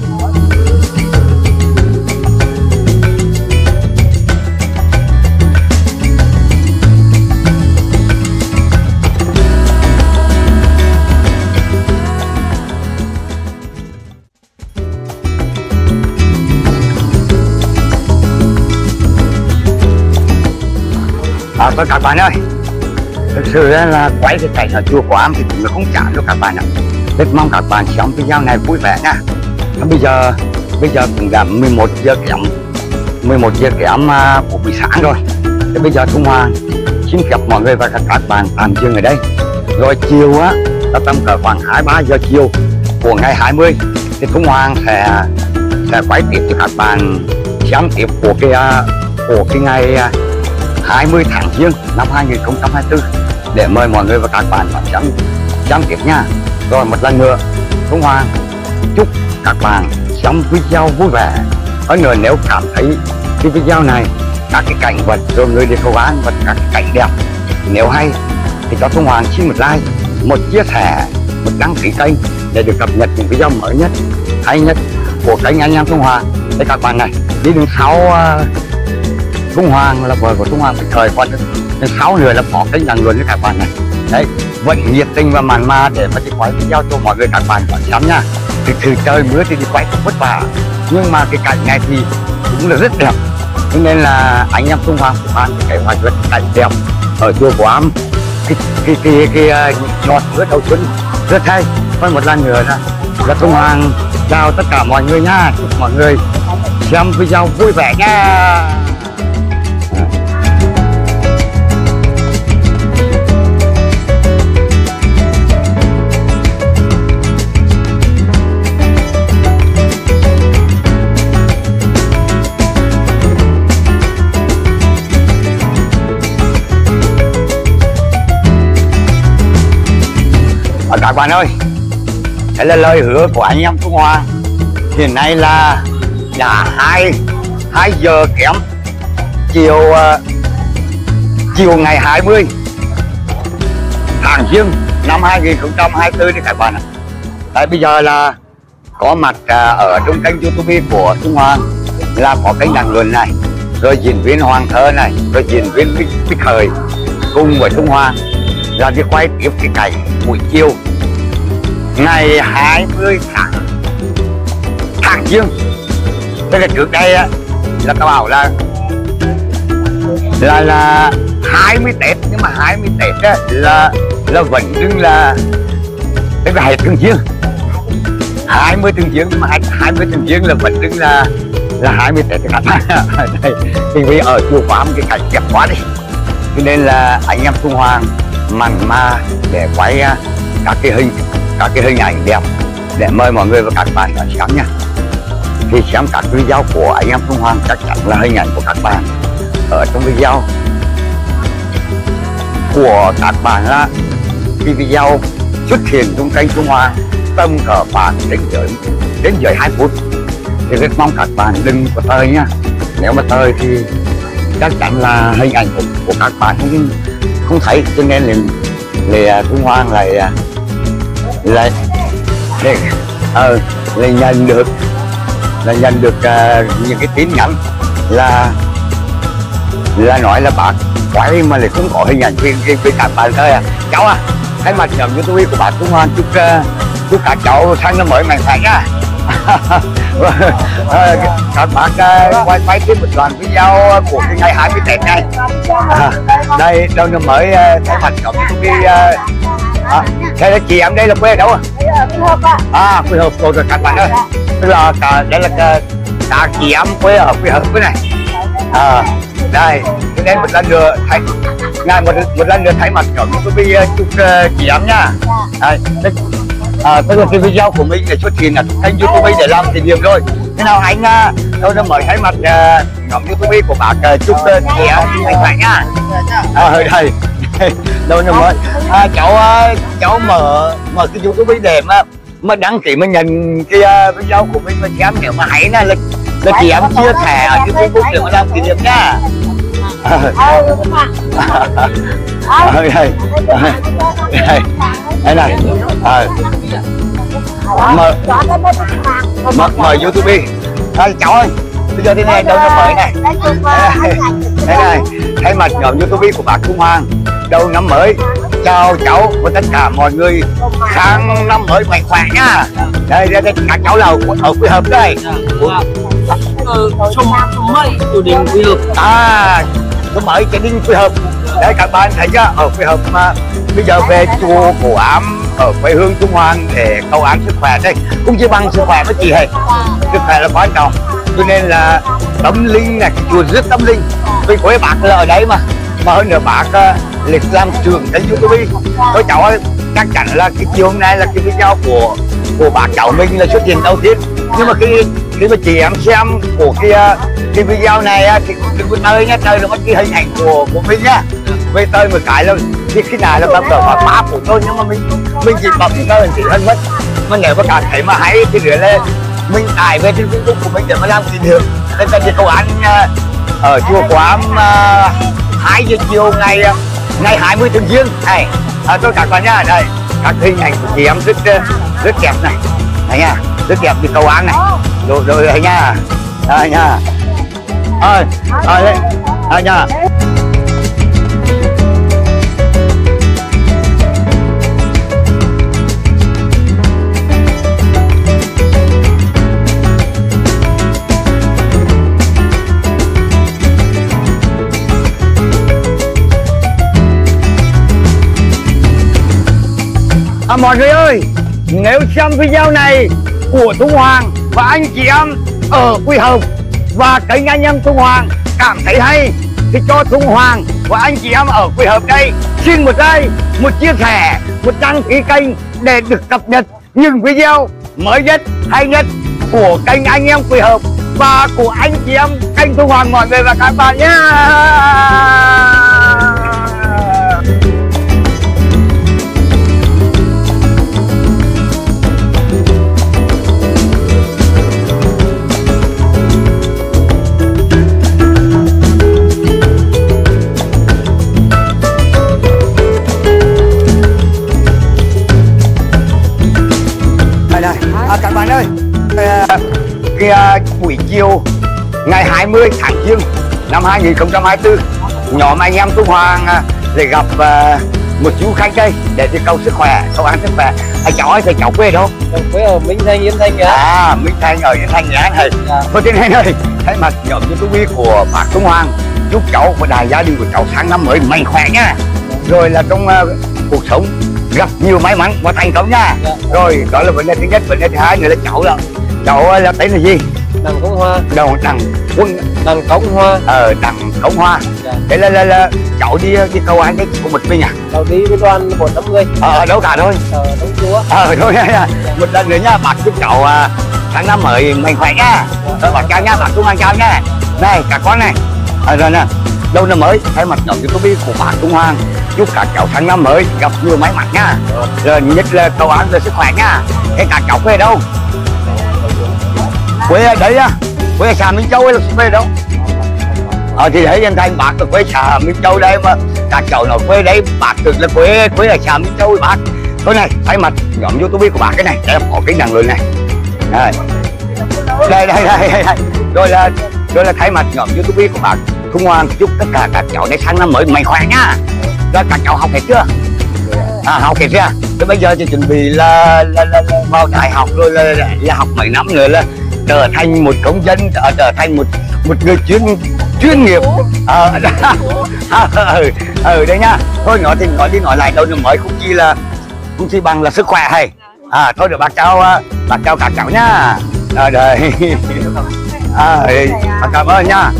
À, thôi các bạn ơi, thực sự là quay cái cảnh ở chùa Quán thì cũng không chán đâu các bạn ạ. Rất mong các bạn xem video này vui vẻ nha. Bây giờ bây giờ cũng đã mười một giờ kém mười một giờ kém của buổi sáng rồi. Thế bây giờ Trung Hoa xin phép mọi người và các bạn tạm dừng ở đây. Rồi chiều á, tầm cỡ khoảng hai ba giờ chiều của ngày hai mươi thì Trung Hoa sẽ sẽ quay tiếp cho các bạn xem tiếp của cái của cái ngày hai mươi tháng Giêng năm hai nghìn không trăm hai mươi tư để mời mọi người và các bạn vào xem xem tiếp nha. Rồi một lần nữa Trung Hoa chúc các bạn xem video vui vẻ. Hơn nữa nếu cảm thấy cái video này các cái cảnh vật rồi người đi cầu án và các cái cảnh đẹp nếu hay thì cho Trung Hoa xin một like, một chia sẻ, một đăng ký kênh để được cập nhật những video mới nhất hay nhất của kênh anh em Trung Hoa. Đây các bạn này, đi đường sau uh, Trung Hoàng là vợ của Trung Hoàng thời còn đến sáu người là bỏ kênh đằng luôn với các bạn này. Đấy, vẫn nhiệt tình và màn ma để mà đi quay video cho mọi người các bạn còn xem nha. Thì từ trời mưa thì đi quay cũng vất vả, nhưng mà cái cảnh này thì cũng là rất đẹp, cho nên là anh em Trung Hoàng của bạn cái hoạch rất cảnh đẹp ở chùa Quán. Cái cái cái cái giọt mưa đầu xuân rất hay. Còn một lần nữa là, là Trung Hoàng chào tất cả mọi người nha, chúc mọi người xem video vui vẻ nha. Các bạn ơi, đây là lời hứa của anh em Trung Hoa. Hiện nay là đã hai hai giờ kém chiều uh, chiều ngày hai mươi tháng Giêng năm hai nghìn không trăm hai mươi tư thì các bạn ạ. Tại bây giờ là có mặt uh, ở trong kênh YouTube của Trung Hoa là có kênh Đằng Luận này, rồi diễn viên Hoàng Thơ này, rồi diễn viên Bích Hời cùng với Trung Hoa là đi quay tiếp cái cảnh buổi chiều ngày hai mươi tháng tháng Giêng. Thế là trước đây á, là tao bảo là là là hai mươi Tết, nhưng mà hai mươi Tết á, là là vẫn đứng là cái ngày Tương Giêng, hai mươi Tương Giêng, nhưng mà hai mươi Tương Giêng là vẫn đứng là là hai mươi Tết các bạn. Đây thì vì ở chùa Quán cái cảnh đẹp quá đi, cho nên là anh em Trung Hoa mặn mà để quay các cái hình các cái hình ảnh đẹp để mời mọi người và các bạn đón xem nha. Khi xem các video của anh em Trung Hoàng chắc chắn là hình ảnh của các bạn ở trong video của các bạn là khi video xuất hiện trong kênh Trung Hoàng tầm cỡ khoảng đến dưới đến dưới hai phút thì rất mong các bạn đừng có tơi nhá. Nếu mà tơi thì chắc chắn là hình ảnh của, của các bạn không không thấy, cho nên là, là Trung Hoàng lại lại để ờ là nhận được là nhận được uh, những cái tin nhắn là là nói là bác quay mà lại không có hình ảnh riêng riêng với các bạn thôi à. Cháu à, thay mặt nhóm YouTube của bạn Trung Hoàng chúc uh, chúc các cháu sang năm mới mạnh khỏe nhá. Các bác uh, quay quay thêm một đoạn video của cái ngày hai mươi Tết này. À, đây đâu năm mới uh, thay mặt nhóm YouTube uh, à, thế là chị em đây là quê ở đâu à? À, quê hợp rồi các bạn ơi. Tức là cả, đây là cả, cả chị em quê ở quê hợp cái này. À, đây, cho nên một lần nữa thay ngài một một lần nữa thay mặt nhóm YouTube chúc uh, chị em nha. À, tức, à, tức là cái video của mình để xuất hiện là kênh YouTube để làm kỷ niệm rồi. Thế nào anh uh, đâu nó mới thay mặt uh, nhóm YouTube của bác uh, chúc uh, chị em mạnh khỏe nha. À, đây. Đâu nó mới à, cháu cháu mở mở cái YouTube để mà mà đăng ký mà nhận cái uh, video của mình mà xem, nếu mà hay là là, là chị em chia sẻ ở cái Facebook để mà làm kỷ niệm nha. Đây đây đây này mở mở mở YouTube. Thôi cháu ơi, bây giờ thế này đâu nó mới này đây này thay mặt nhóm YouTube của bác Trung Hoàng đầu năm mới chào cháu và tất cả mọi người sang năm mới mạnh khỏe nhá. Đây đây, đây các cháu là ở quê hợp đây. Ờ, sông Mây chủ đình quê hợp. À, sông Mây chủ đình quê hợp. Đây các bạn thấy nhá, ở quê hợp mà bây giờ về chùa Cổ Ám ở quê hương Trung Hoàng để cầu an sức khỏe đây cũng chỉ bằng sức khỏe với chị hay sức khỏe là quan trọng, cho nên là tâm linh này, chùa rất tâm linh. Vì quê bác là ở đấy mà mà hơn nữa bác uh, lịch làm trường kênh YouTube. Tôi cháu ơi, chắc chắn là cái chiều hôm nay là cái video của của bác cháu mình là xuất hiện đầu tiên, nhưng mà khi khi mà chị em xem của cái uh, cái video này thì đừng có tơi nhá, tơi là mất cái hình ảnh của của mình nhá. Về tơi một cái là thì khi nào là bắt đầu khoảng ba phút thôi, nhưng mà mình mình chỉ bấm tơi chỉ thân mất. Mà nếu mà cảm thấy mà hay thì nữa là mình tải về trên Facebook của mình để mà làm kỷ niệm. Nên là đi cầu ăn uh, ở chùa Quán uh, hai giờ chiều ngày ngày hai mươi tháng Giêng này. À, tôi các bạn nhá, đây các hình ảnh của chị em rất rất đẹp này, này nha, rất đẹp đi cầu an này, rồi rồi đây nha, đây nha, ơi, à, đây, đây nha. À, mọi người ơi, nếu xem video này của Trung Hoàng và anh chị em ở Quy Hợp và kênh anh em Trung Hoàng cảm thấy hay thì cho Trung Hoàng và anh chị em ở Quy Hợp đây xin một like, một chia sẻ, một đăng ký kênh để được cập nhật những video mới nhất, hay nhất của kênh anh em Quy Hợp và của anh chị em kênh Trung Hoàng mọi người và các bạn nhé. À, các bạn ơi, cái, cái buổi chiều ngày hai mươi tháng Giêng năm hai nghìn không trăm hai mươi tư, nhóm anh em Trung Hoàng để gặp uh, một du khách đây để đi cầu sức khỏe, cầu an sức khỏe. Anh cháu ơi, thầy cháu quê đâu? Cháu quê ở Minh Thành, Yên Thành. À, Minh Thành ở Yên Thành nhá thầy. Thôi thế này này, thay mặt nhóm YouTube của bác Trung Hoàng chúc cháu và đại gia đình của cháu sang năm mới mạnh khỏe nhá. Rồi là trong uh, cuộc sống gặp nhiều may mắn và thành công nha. Rồi đó là vấn đề thứ nhất. Vấn đề thứ hai nữa là cháu là cháu là tên là gì? Đằng Cống Hoa. Đầu đằng quân Đằng Cống Hoa. ờ đằng Cống Hoa. Dạ. Thế là, là, là cháu đi đi cầu an đấy của một mình à? Cháu đi với đoàn bốn năm người. Ờ đâu cả thôi. Ờ Đông Chúa. Ờ thôi nha. Một lần nữa nha, bác chúc cháu à, tháng năm mới mạnh khỏe nha. Rồi bác chào nha, bác Trung Hoàng chào nha. Này cả con này. À, rồi nè, đâu năm mới thay mặt nhóm YouTube của bác Trung Hoàng chúc các cháu tháng năm mới gặp nhiều may mắn nha. Rồi nhất là cầu an về sức khỏe nha. Thế các cháu quê đâu? Quê ở đấy á, quê ở xã Minh Châu hay là quê đâu? Ờ thì thấy em thấy bác ở quê xã Minh Châu đây mà các cháu nói quê đấy, bác thực là quê quê ở xã Minh Châu bác. Thôi này, thay mặt nhóm YouTube của bác cái này, em có cái năng lượng này. Đây. Đây, đây, đây, đây, đây. Rồi là rồi là thay mặt nhóm YouTube của bác Trung Hoàng chúc tất cả các cháu đến sang năm mới mạnh khỏe nhá. Rồi các cháu học hết chưa? À học hết chưa? Thế bây giờ thì chuẩn bị là, là, là, là vào đại học rồi là, là, là học mấy năm nữa là trở thành một công dân, trở thành một một người chuyên chuyên nghiệp. Ờ à, ừ, ừ đấy nhá. Thôi nói thì nói đi nói lại đâu năm mới cũng chỉ là cũng chỉ bằng là sức khỏe hay. À thôi được bác cháu bác cháu các cháu nhá. À, đây. À, bác cảm ơn nhá.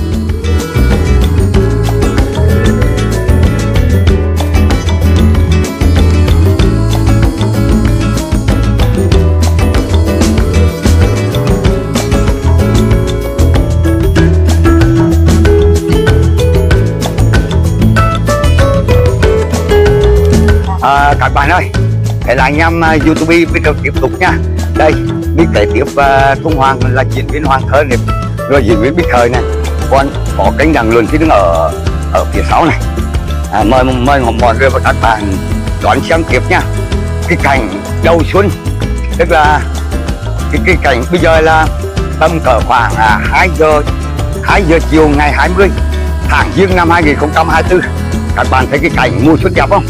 À, các bạn ơi, thế là anh em uh, YouTube bây giờ tiếp tục nha. Đây, đi kể tiếp uh, Trung Hoàng là diễn viên Hoàng Thơ này, rồi diễn viên Bích Thời này, còn có kênh Đằng Luận thì đứng ở ở phía sau này. À, mời mời mọi người và các bạn đón xem tiếp nha. Cái cảnh đầu xuân, tức là cái cái cảnh bây giờ là tầm cỡ khoảng à, hai giờ hai giờ chiều ngày hai mươi tháng Giêng năm hai nghìn không trăm hai mươi tư. Các bạn thấy cái cảnh mùa xuân đẹp không?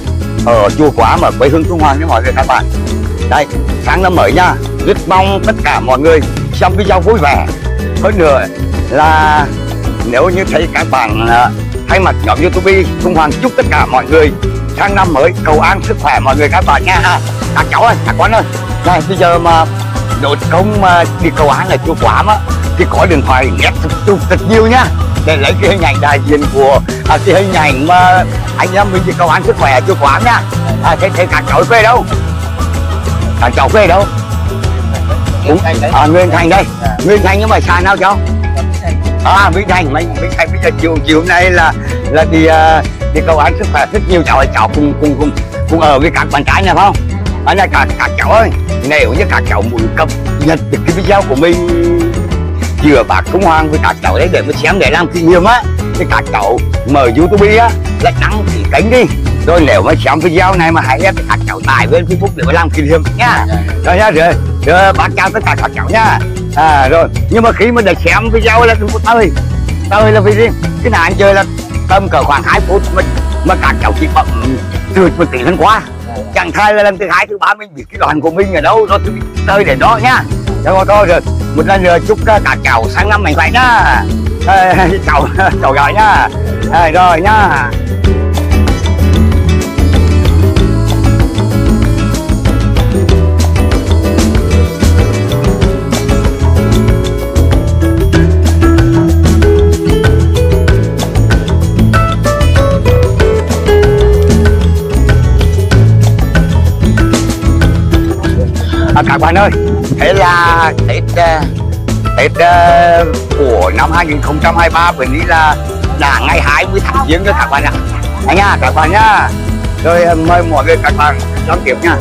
Ở chùa Quá mà quê hương Trung Hoàng với mọi người các bạn. Đây, sáng năm mới nha, rất mong tất cả mọi người xem video vui vẻ. Hơn nữa là nếu như thấy các bạn uh, thay mặt nhóm YouTube Trung Hoàng chúc tất cả mọi người sang năm mới cầu an sức khỏe mọi người các bạn nha. À, các cháu ơi, các con ơi, này bây giờ mà đội công mà đi cầu an ở chùa Quá á thì có điện thoại ghép chụp thật nhiều nhá, để lấy cái hình ảnh đại diện của à, cái hình ảnh mà anh em mình đi cầu an sức khỏe chùa Quá nha. À, thế, thế các cháu quê đâu? Các cháu quê đâu? Cũng à, Nguyên Thành đây. Nguyên Thành nhưng mà xa nào cháu? À, Vĩnh Thành, Vĩnh Thành bây giờ chiều chiều hôm nay là là đi uh, đi cầu an sức khỏe rất nhiều cháu, cháu cùng cùng cùng cùng ở với các bạn trai này phải không? Anh là các các cháu ơi, nếu như các cháu muốn cập nhật được cái video của mình giữa bác Trung Hoàng với các cháu đấy để mà xem để làm kỷ niệm á, thì các cháu mở YouTube á là đăng ký kênh đi, rồi nếu mà xem video này mà hay á thì các cháu tải lên Facebook để mà làm kỷ niệm nhá. Rồi nha, rồi rồi bác chào tất cả các cháu nhá. À rồi, nhưng mà khi mà để xem video là đừng có tơi tơi là vì gì cái nào anh chơi là tầm cỡ khoảng hai phút mà, mà các cháu chỉ bấm trượt một tí hơn quá, chẳng thay là lần thứ hai thứ ba mình biết cái đoàn của mình ở đâu rồi tôi tơi để đó nhá. Rồi thôi rồi một lần nữa chúc các cháu sang năm mạnh khỏe nhá. À, cháu cháu gái nhá. À, rồi nhá. À, các bạn ơi, thế là Tết Tết uh, của năm hai nghìn không trăm hai mươi ba vớiนี้là là ngày hai mươi tháng Giêng đó các bạn ạ. Anh nha, các bạn nhá. Rồi uh, mời mọi người các bạn đón tiếp nha.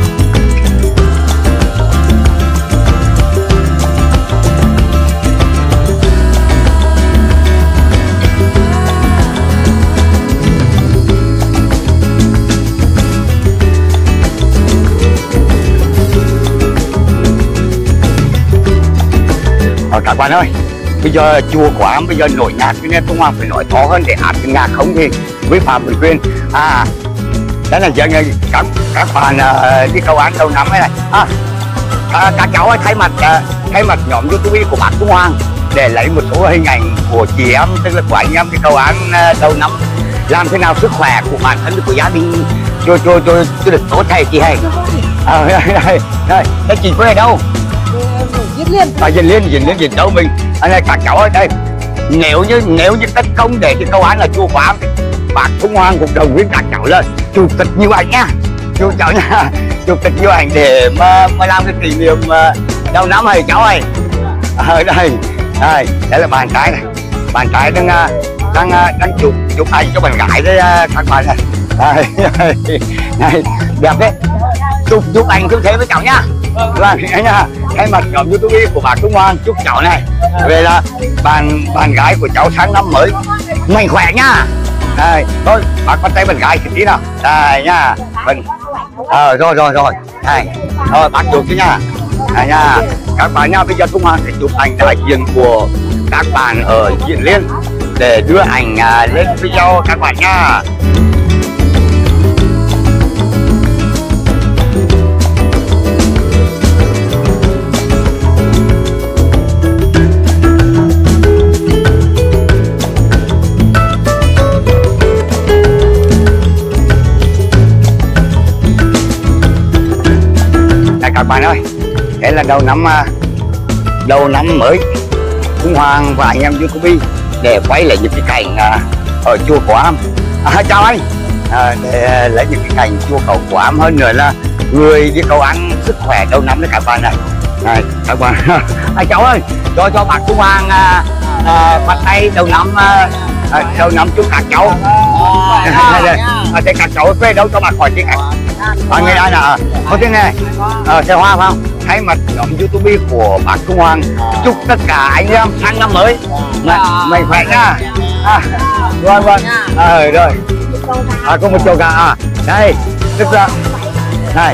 Các bạn ơi, bây giờ chùa Quá bây giờ nổi nhạc cho nên Trung Hoàng phải nói to hơn để hát cái nhạc không thì vi phạm bản quyền. À, đó là giờ các các bạn uh, đi cầu an đầu năm này này. À, các, các cháu ơi, thay mặt uh, thay mặt nhóm YouTube của bác Trung Hoàng để lấy một số hình ảnh của chị em, tức là của anh em đi cầu an uh, đầu năm, làm thế nào sức khỏe của bản thân của gia đình cho cho cho cho được tốt hay chị hay. À, đây, đây, đây, chị quê ở đâu? Viết Diên Liên. À, Diên Liên, Diên Liên, Diên Châu mình. Anh này các cháu ở đây. Nếu như nếu như tất công để cái câu án là chùa Quán, bác Trung Hoàng cũng đồng viên các cháu là chủ tịch nhiều ảnh nha, chủ cháu nha, chủ tịch nhiều ảnh để mà mà làm cái kỷ niệm uh, đầu năm này cháu ơi. Ở đây, đây, đây là bạn trai này, bạn trai đang đang đang chụp chụp ảnh cho bạn gái đấy các bạn này. Đây, đây, đây, đẹp đấy. Chụp chụp ảnh cũng thế với cháu nhá. Vâng, nha. Thay mặt nhóm YouTube của bác Trung Hoàng chúc cháu này về là bạn bạn gái của cháu sang năm mới mạnh khỏe nhá. Đây, thôi bác bắt tay bạn gái tí nào. Đây nha. Mình ờ à, rồi rồi rồi. Đây. Rồi bác chụp chứ nha. Đây nha. Các bạn nha, bây giờ Trung Hoàng sẽ chụp ảnh đại diện của các bạn ở Diên Liên để đưa ảnh uh, lên video các bạn nha. Các bạn ơi, đây là đầu năm đầu năm mới, Trung Hoàng và anh em YouTube để quay lại những cái cảnh ở chùa Quán. À, chào anh, à, để lấy những cái cảnh chùa cầu Quán, hơn nữa là người đi cầu ăn sức khỏe đầu năm đấy các bạn này. Này các bạn, à, cháu ơi, cho cho bác Trung Hoàng à, à, bắt tay đầu năm à, đầu năm chúc các cháu. À, thế các cháu quê đâu cho bác hỏi tiếng Anh. À, người đây là có thế này, ờ, xe hoa phải không? Thay mặt nhóm YouTube của bác Trung Hoàng chúc tất cả anh em sang năm mới mình khỏe nhá. À, vâng vâng, ờ rồi, à, có một châu gà à, đây, tức là này,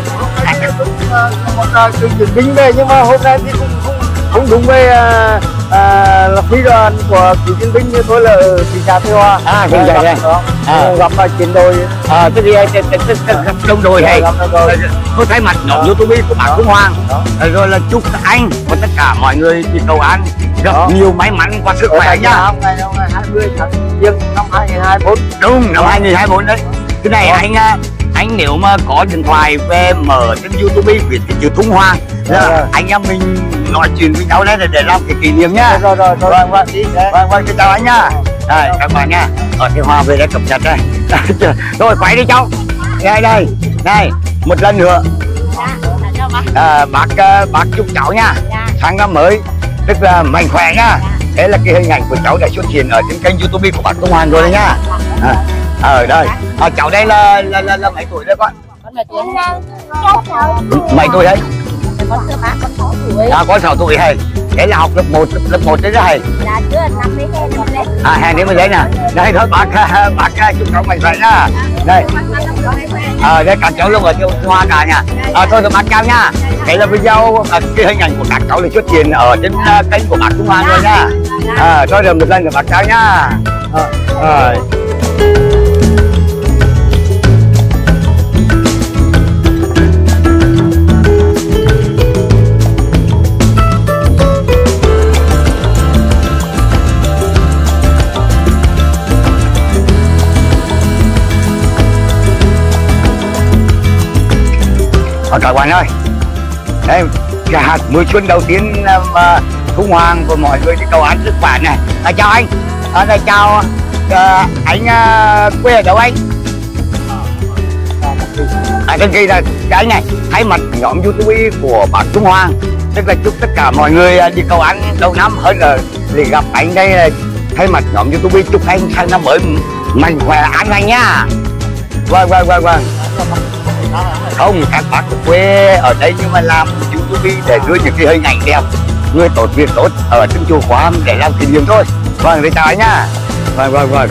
một chương trình binh về nhưng mà hôm nay thì cũng không đúng với à, à, là phi đoàn của cựu chiến binh như tôi là ở thị xã Tây Hòa. À không vậy đây. À, gặp là chiến đội. À cái gì gặp đồng đội hay. Tôi thay mặt nhóm YouTube của bác Trung Hoàng. Rồi là chúc anh và tất cả mọi người đi cầu an gặp nhiều may mắn và sức khỏe nhá. Ngày hai mươi tháng Giêng năm hai nghìn không trăm hai mươi tư. Đúng, năm hai nghìn không trăm hai mươi tư đấy. Cái này anh anh nếu mà có điện thoại về mở trên YouTube viết cái chữ Trung Hoàng là anh em mình nói chuyện với nhau đấy để, để làm cái kỷ niệm nhá. Rồi rồi rồi. Vâng vâng. Vâng vâng, chào anh nhá. Đây các bạn nhá. Ở Thanh Hoa về đây cập nhật đây. Rồi quay đi cháu. Đây đây. Đây, một lần nữa. À, bác bác chúc cháu nha. Sang năm mới tức là mạnh khỏe nhá. Thế là cái hình ảnh của cháu đã xuất hiện ở trên kênh YouTube của bác Trung Hoàng rồi đấy nhá. À, ở đây. À, cháu đây là là là, là mấy tuổi đấy con? Con mấy tuổi? Mấy tuổi đấy? Con thưa bác, con sáu tuổi. À, con sáu tuổi hay. Thế là học lớp một, lớp một đấy hay. Dạ chưa, năm mươi hai một đấy. À, hai đến mười đấy nè. Đây thôi bác, bác chúc cháu mạnh khỏe nhá. Đây. À, đây các cháu luôn ở Trung Hoa cả nha. À, thôi thôi bác chào nha. Thế là video cái hình ảnh của các cháu là xuất hiện ở trên kênh của bác Trung Hoa rồi nha. À, thôi được một lần rồi bác chào nha. À, à. Các bạn ơi, đây cái hạt mưa xuân đầu tiên mà Trung Hoàng và mọi người đi cầu an sức khỏe này. À, chào anh, à, đây chào à, anh à, quê ở đâu anh? À, tên kia là cái anh này thay mặt nhóm YouTube của bác Trung Hoàng tức là chúc tất cả mọi người đi cầu an đầu năm, hơn là để gặp anh đây là thay mặt nhóm YouTube chúc anh sang năm mới mạnh khỏe an lành nhá. Vâng vâng vâng vâng. Không, các bác quê ở đây nhưng mà làm YouTube để đưa những cái hình ảnh đẹp, người tốt việc tốt ở trên chùa Quán để làm kỷ niệm thôi. Vâng, để chào anh nhá. Vâng vâng vâng.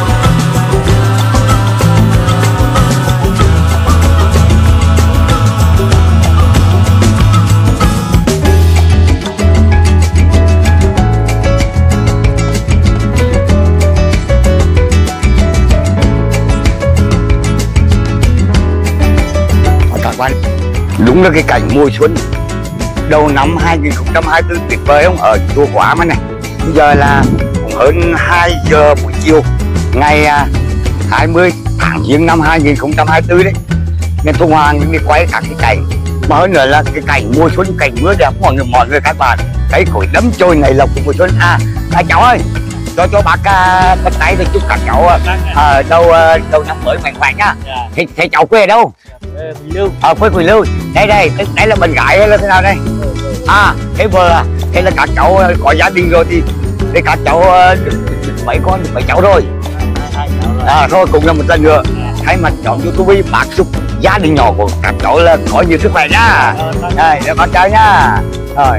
Đúng là cái cảnh mùa xuân đầu năm hai nghìn không trăm hai mươi tư tuyệt vời không ở chùa Quán này. Bây giờ là cũng hơn hai giờ buổi chiều ngày hai mươi tháng Giêng năm hai nghìn không trăm hai mươi tư đấy, nên Trung Hoàng đi quay các cái cảnh mà hơn nữa là cái cảnh mùa xuân, cảnh mưa đẹp mọi người mọi người các bạn, cái củi đấm trôi này lộc của mùa xuân. À, à cháu ơi, cho cho bác bắt tay để chúc các cháu ở đầu đầu năm mới mạnh khỏe nhá. Thế, thế cháu quê ở đâu? Quỳnh Lưu. Ở quê Quỳnh Lưu. Đây đây, đây là bạn gái hay là thế nào đây? À, thế vừa thế là các cháu có gia đình rồi thì thì các cháu được, được, được mấy con, được mấy cháu rồi. À thôi cũng là một lần nữa thay mặt nhóm YouTube bác chúc gia đình nhỏ của các cháu là có nhiều sức khỏe nhá. Đây, để bác chào nhá. Rồi.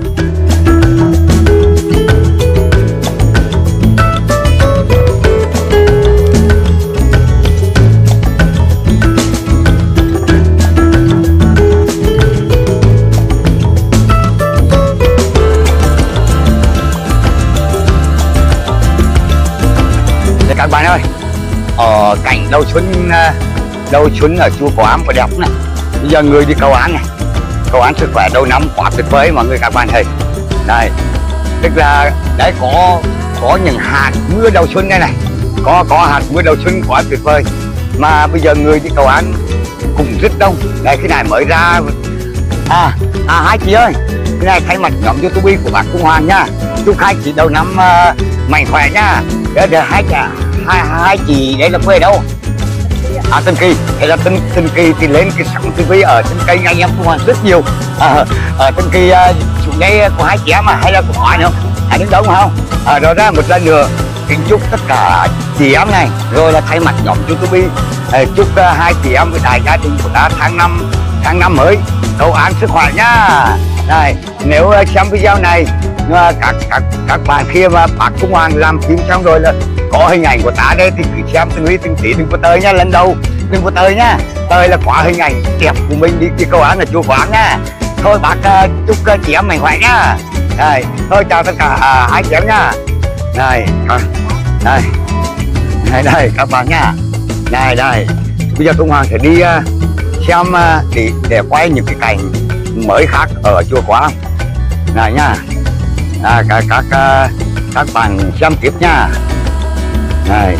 Các bạn ơi, ở cảnh đầu xuân đầu xuân ở chùa Quán và đẹp này. Bây giờ người đi cầu án này, cầu án sức khỏe đầu năm quá tuyệt vời mọi người các bạn thấy. Đây, tức là đấy có có những hạt mưa đầu xuân đây này, có có hạt mưa đầu xuân quá tuyệt vời. Mà bây giờ người đi cầu án cũng rất đông. Đây cái này mới ra. À, à hai chị ơi, cái này thay mặt nhóm YouTube của bác Trung Hoàng nha. Chúc hai chị đầu năm uh, mạnh khỏe nha. Để, để hai chị hai hai chị đấy là quê đâu? À Tân Kỳ. Thế là Tân Tân Kỳ thì lên cái sóng ti vi ở Tân Kỳ anh em Trung Hoàng rất nhiều. À, ở Tân Kỳ uh, xuống đây của hai chị em mà hay là của hỏi nữa? Ai đứng đâu không? À, rồi ra một lần nữa kính chúc tất cả chị em này rồi là thay mặt nhóm YouTube uh, chúc uh, hai chị em với đại gia đình của ta tháng năm tháng năm mới cầu an sức khỏe nhá. Này nếu uh, xem video này uh, các các các bạn khi mà bác Trung Hoàng làm phim xong rồi là có hình ảnh của ta đây thì cứ xem từng lý từng tí đừng có tới nhá, lần đầu đừng có tới nhá, tới là quá hình ảnh đẹp của mình đi đi cầu án ở chùa Quán nhá. Thôi bác uh, chúc uh, chị em mạnh khỏe nhá. Này thôi chào tất cả uh, hai chị em nhá. Này đây đây đây các bạn nhá. Này đây bây giờ Trung Hoàng sẽ đi uh, xem uh, để để quay những cái cảnh mới khác ở chùa Quán này nhá. À, các các uh, các bạn xem tiếp nha. Này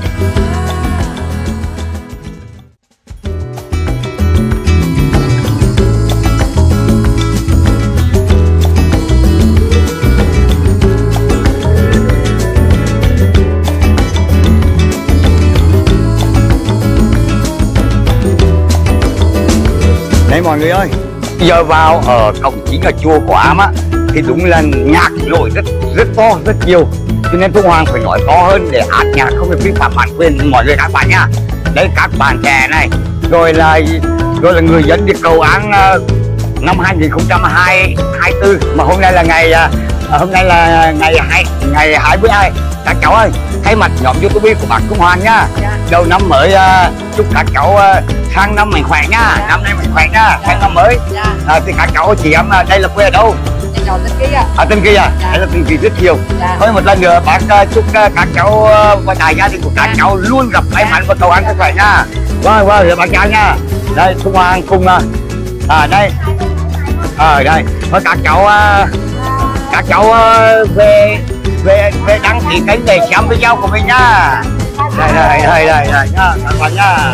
đấy mọi người ơi, giờ vào ở cổng chính ở chùa của Am á thì đúng là nhạc nổi rất rất to rất nhiều, cho nên Trung Hoàng phải nói to hơn để hát nhạc không được vi phạm bản quyền mọi người các bạn nhá. Đấy các bạn trẻ này rồi là rồi là người dân đi cầu án uh, năm hai nghìn không trăm hai mươi tư mà hôm nay là ngày uh, hôm nay là ngày hai ngày hai mươi hai. Các cháu ơi, thay mặt nhóm YouTube của bác Trung Hoàng nhá, đầu năm mới uh, chúc các cháu uh, sang năm mạnh khỏe nhá, năm nay mạnh khỏe nhá, sang năm mới. À, thì các cháu chị em uh, đây là quê ở đâu? Tân Kỳ à? À Tân Kỳ à? Đây là Tân Kỳ rất nhiều. Dạ. Thôi một lần nữa bác uh, chúc uh, các cháu uh, và đại gia đình của các dạ. cháu luôn gặp may mắn và cầu an sức khỏe nha. Vâng vâng, rồi bác cháu nha. Đây Trung Hoàng cùng uh, à đây ở à, đây thôi các cháu uh, các cháu uh, về về về đăng ký kênh để xem video của mình nhá. Đây đây đây đây đây nhá các bạn nhá.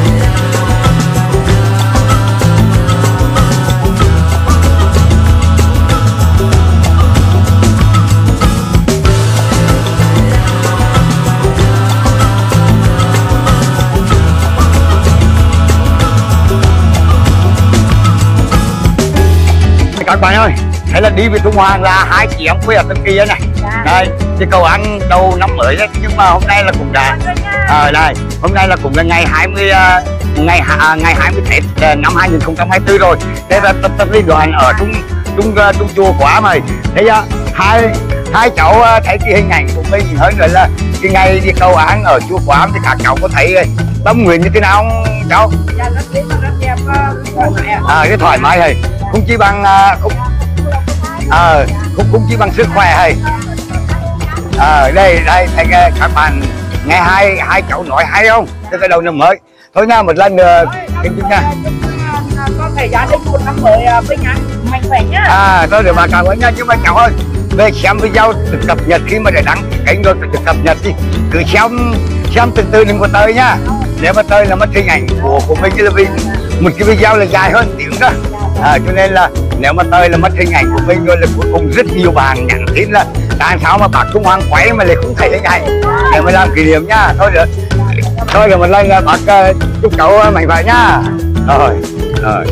Các bạn ơi, thế là đi với Trung Hoàng là hai chị em quê ở Tân Kỳ này. Dạ. Đây, thì cầu ăn đầu năm mới đấy, nhưng mà hôm nay là cũng đã ở à, đây, hôm nay là cũng là ngày hai mươi uh, ngày uh, ngày hai mươi Tết uh, năm hai nghìn không trăm hai mươi tư rồi. Thế là tập tập liên đoàn ở Trung Trung uh, Trung chùa quá mày. Thế uh, hai hai cháu uh, thấy cái hình ảnh của mình hơn nữa là cái ngày đi cầu án ở chùa Quán thì các cháu có thấy tâm nguyện như thế nào không cháu? Dạ, rất đẹp, rất đẹp, thoải mái ạ. À, cái thoải mái này không chỉ bằng uh, không à, không không chỉ bằng sức khỏe hay ở à, đây đây anh các bạn nghe hai hai cháu nói hay không? Từ cái đầu năm mới thôi nha, một lần nữa kính chúc nha. Có thể gia đình một năm mới bình an mạnh khỏe nhá. À tôi được bà cảm ơn nha, nhưng mà cháu ơi về xem video được cập nhật khi mà để đăng kênh rồi được cập nhật đi, cứ xem xem từ từ đừng có tới nhá, nếu mà tới là mất hình ảnh của của mình, là vì một cái video là dài hơn tiếng đó. À, cho nên là nếu mà tới là mất hình ảnh của mình rồi là cuối cùng rất nhiều bạn nhắn tin là tại sao mà bác Trung Hoàng quay mà lại không thấy hình ảnh để mà làm kỷ niệm nhá. Thôi được, thôi được một lần là bác uh, chúc cháu mạnh khỏe nhá. Rồi, rồi.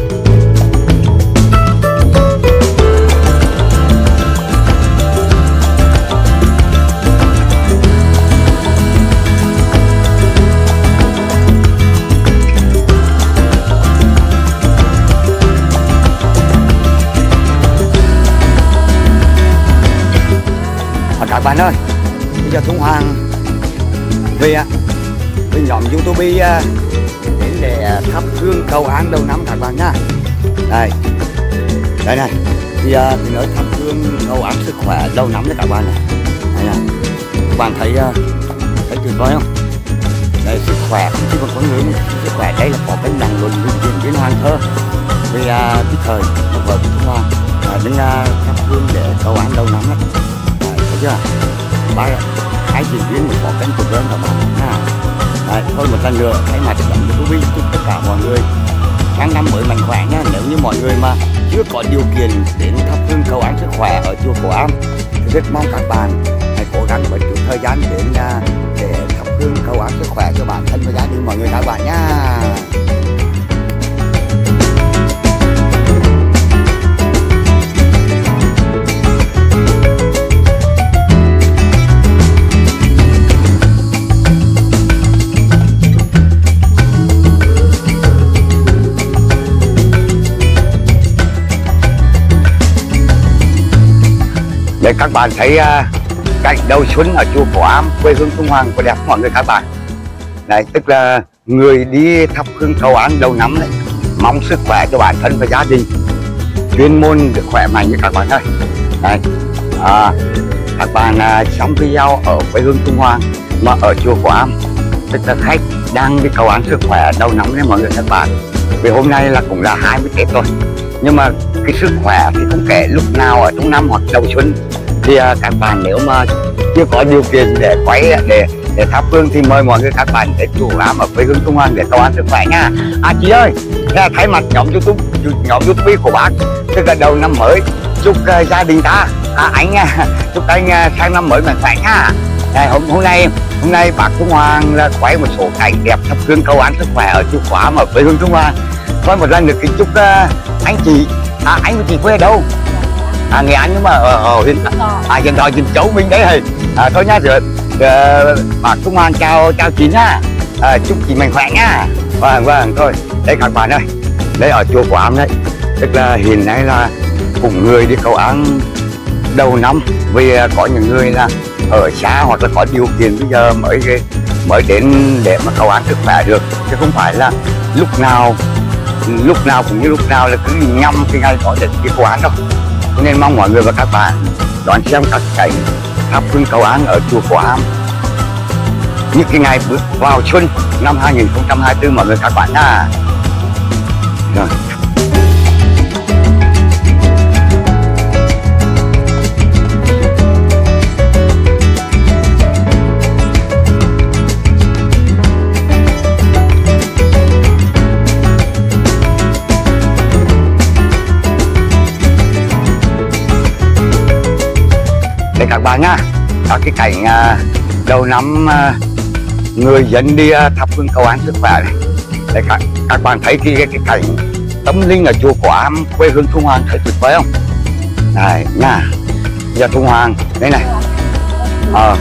Các bạn ơi, bây giờ Trung Hoàng về với nhóm YouTube đến để thắp hương cầu an đầu năm các bạn nhá. Đây, đây này, thì thì nói thắp hương cầu an sức khỏe đầu năm đấy các bạn này. Đây này, các bạn thấy thấy tuyệt vời không? Đây, sức khỏe không chỉ còn con người nữa, sức khỏe đây là có cái năng lượng diễn viên Hoàng Thơ vì cái thời vợ của Trung Hoàng đến thắp hương để cầu an đầu năm đấy. Chưa? Ba hai diễn viên có kênh cực lớn các bạn ha. Đấy, thôi một lần nữa thay mặt tổng YouTube chúc tất cả mọi người sang năm mới mạnh khỏe nhá. Nếu như mọi người mà chưa có điều kiện đến thắp hương cầu an sức khỏe ở chùa Cổ Am thì rất mong các bạn hãy cố gắng một chút thời gian đến để thắp hương cầu an sức khỏe cho bản thân và gia đình mọi người các bạn nhá. Để các bạn thấy uh, cảnh đầu xuân ở chùa Cổ Am, quê hương Trung Hoàng có đẹp mọi người các bạn. Đấy, tức là người đi thắp hương cầu an đầu năm đấy, mong sức khỏe cho bản thân và gia đình, chuyên môn được khỏe mạnh như các bạn ơi. Đấy, à, các bạn uh, sống video ở quê hương Trung Hoàng mà ở chùa Cổ Am, tức là khách đang đi cầu an sức khỏe đầu năm đấy mọi người các bạn. Vì hôm nay là cũng là hai mươi Tết rồi, nhưng mà cái sức khỏe thì không kể lúc nào ở trong năm hoặc đầu xuân thì uh, các bạn nếu mà chưa có điều kiện để quay để để thắp hương thì mời mọi người các bạn đến chùa Am ở quê hương Trung Hoàng để cầu an sức khỏe nha. À chị ơi, thay mặt nhóm YouTube nhóm YouTube của bác, tức là đầu năm mới chúc uh, gia đình ta à, anh uh, chúc anh uh, sang năm mới mạnh khỏe nha. À, hôm hôm nay hôm nay bác Trung Hoàng là quay một số cảnh đẹp thắp hương cầu an sức khỏe ở chùa Am ở quê hương Trung Hoàng. Thôi một lần được kính chúc uh, anh chị à, anh và chị quê ở đâu? À, Nghệ An nhưng mà ở, ở huyện à dân đòi Vĩnh Châu mình đấy. À, thôi nhá, rồi uh, bác Trung Hoàng chào chào chị nhá. À, chúc chị mạnh khỏe nhá. Vâng vâng thôi đây các bạn ơi, đây ở chùa Cổ Am đấy, tức là hiện nay là cùng người đi cầu an đầu năm vì có những người là ở xa hoặc là có điều kiện bây giờ mới mới đến để mà cầu an sức khỏe được, chứ không phải là lúc nào lúc nào cũng như lúc nào là cứ nhắm cái ngày đó để đi cầu an đâu. Cho nên mong mọi người và các bạn đón xem các cảnh thắp hương cầu an ở chùa Cổ Am những cái ngày bước vào xuân năm hai nghìn không trăm hai mươi tư mọi người các bạn nha. Rồi. Để các bạn nha, các cái cảnh uh, đầu năm uh, người dân đi uh, thắp hương cầu an sức khỏe này. Để các các bạn thấy cái, cái cái cảnh tâm linh ở chùa Cổ Am quê hương Trung Hoàng thấy tuyệt vời không? Này nha, giờ Trung Hoàng đây này. Ờ,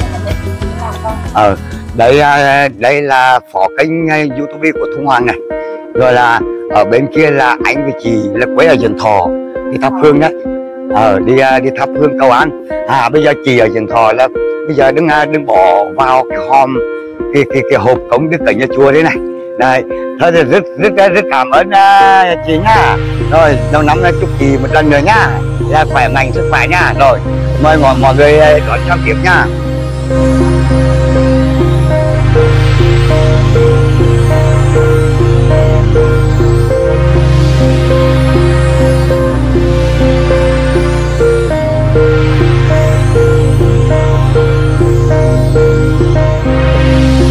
ờ, đây uh, đây là phó kênh uh, YouTube của Trung Hoàng này. Rồi là ở bên kia là anh với chị là quê ở Dần Thọ đi thắp hương đấy. Ờ, đi đi thắp hương cầu an. À bây giờ chị ở Dần Thọ là bây giờ đừng đừng bỏ vào cái hòm cái cái cái hộp cống đức ở nhà chùa đấy này. Đây, thôi thì rất rất rất cảm ơn uh, chị nha. Rồi đầu năm nay chúc chị một lần nữa nhá, là khỏe mạnh sức khỏe nha. Rồi mời mọi mọi người đón xem tiếp nha.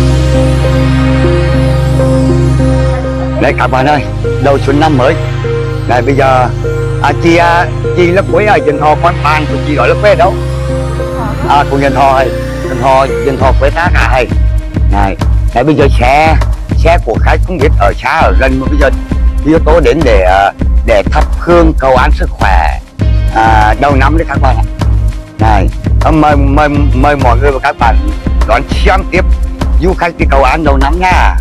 Đây các bạn ơi, đầu xuân năm mới Này bây giờ à, chị à, chị lớp cuối ở dân thọ quán bàn của chị gọi lớp quê đâu? À cùng dân thọ hay dân thọ dân thọ quê tá cả hay. Này, này bây giờ xe xe của khách cũng biết ở xa ở gần mà bây giờ yếu tố đến để để thắp hương cầu an sức khỏe à, đầu năm đấy các bạn ạ. Này mời mời mời mọi người và các bạn đón xem tiếp du khách đi cầu an đầu năm nha.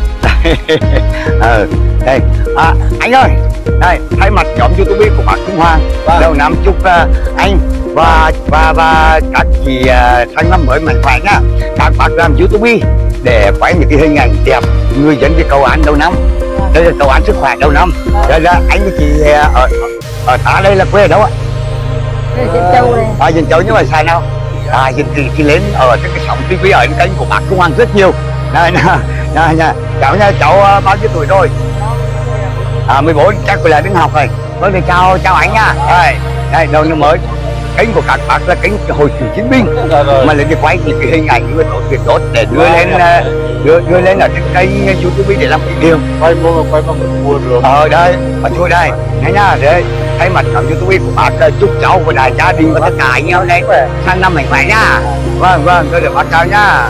ờ, đây à, anh ơi, đây thay mặt nhóm YouTube của bác Trung Hoàng đầu năm chúc uh, anh và và và các chị uh, sang năm mới mạnh khỏe nhá. Các bác làm YouTube để quay những cái hình ảnh đẹp người dân đi cầu an đầu năm. Đây là cầu an sức khỏe đầu năm. Đây là anh với chị uh, ở ở xã đây là quê ở đâu ạ? Dân Châu đây. À, Dân Châu nhưng mà sai nào? À, Dân Kỳ thì lên ở cái, cái sóng ti vi ở kênh của bác Trung Hoàng rất nhiều. Này nè, nè, nè, cháu nha, cháu uh, bao nhiêu tuổi rồi? À, mười bốn, chắc là đứng học rồi. Vâng, thì chào chào anh nha. Đây, đây đầu năm mới. Kênh của các bác là kênh Hội Cựu Chiến binh, mà lại đi quay những cái hình ảnh người tốt việc tốt để đưa lên đưa đưa lên ở trên kênh YouTube để làm kỷ niệm. Quay mua quay bằng mua được. Ở đây, ở chỗ đây, nghe nha, đây thay mặt nhóm YouTube của bác chúc cháu và đại gia đình và tất cả anh em đây sang năm mạnh khỏe nha. Vâng vâng, tôi được bác chào nha.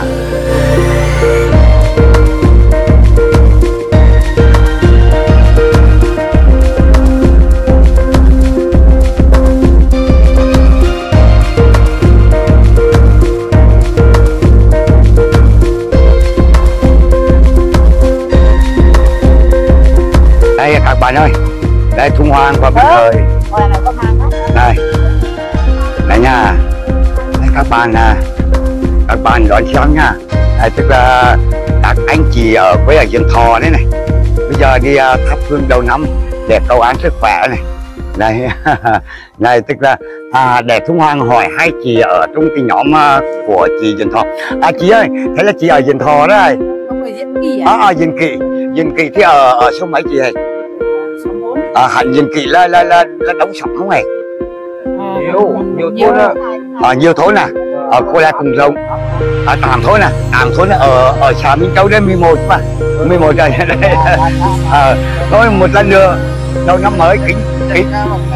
Đây các bạn ơi, đây Trung Hoàng và Bình Thời. Đây, đây nha, đây các bạn à, các bạn đón xem nha. Đây, tức là các anh chị ở quê ở Dân Thọ đấy này, bây giờ đi uh, thắp hương đầu năm để cầu an sức khỏe này. Này, này tức là à, để Trung Hoàng hỏi hai chị ở trong cái nhóm uh, của chị Dân Thọ. À chị ơi, thế là chị ở Dân Thọ đấy. Không phải Dân Kỳ à? À, à Dân Kỳ, Dân Kỳ thì ở ở số mấy chị ơi? À, hẳn Dân Kỳ là là là, là đóng sóng không này? Nhiều, nhiều thôn á. À, nhiều thôn à? Ở cô là cùng rồng. À, tám thôn à? Tám thôn à? Ở ở xã Minh Châu đây mười một mà. mười một rồi. À, thôi một lần nữa đầu năm mới kính kính.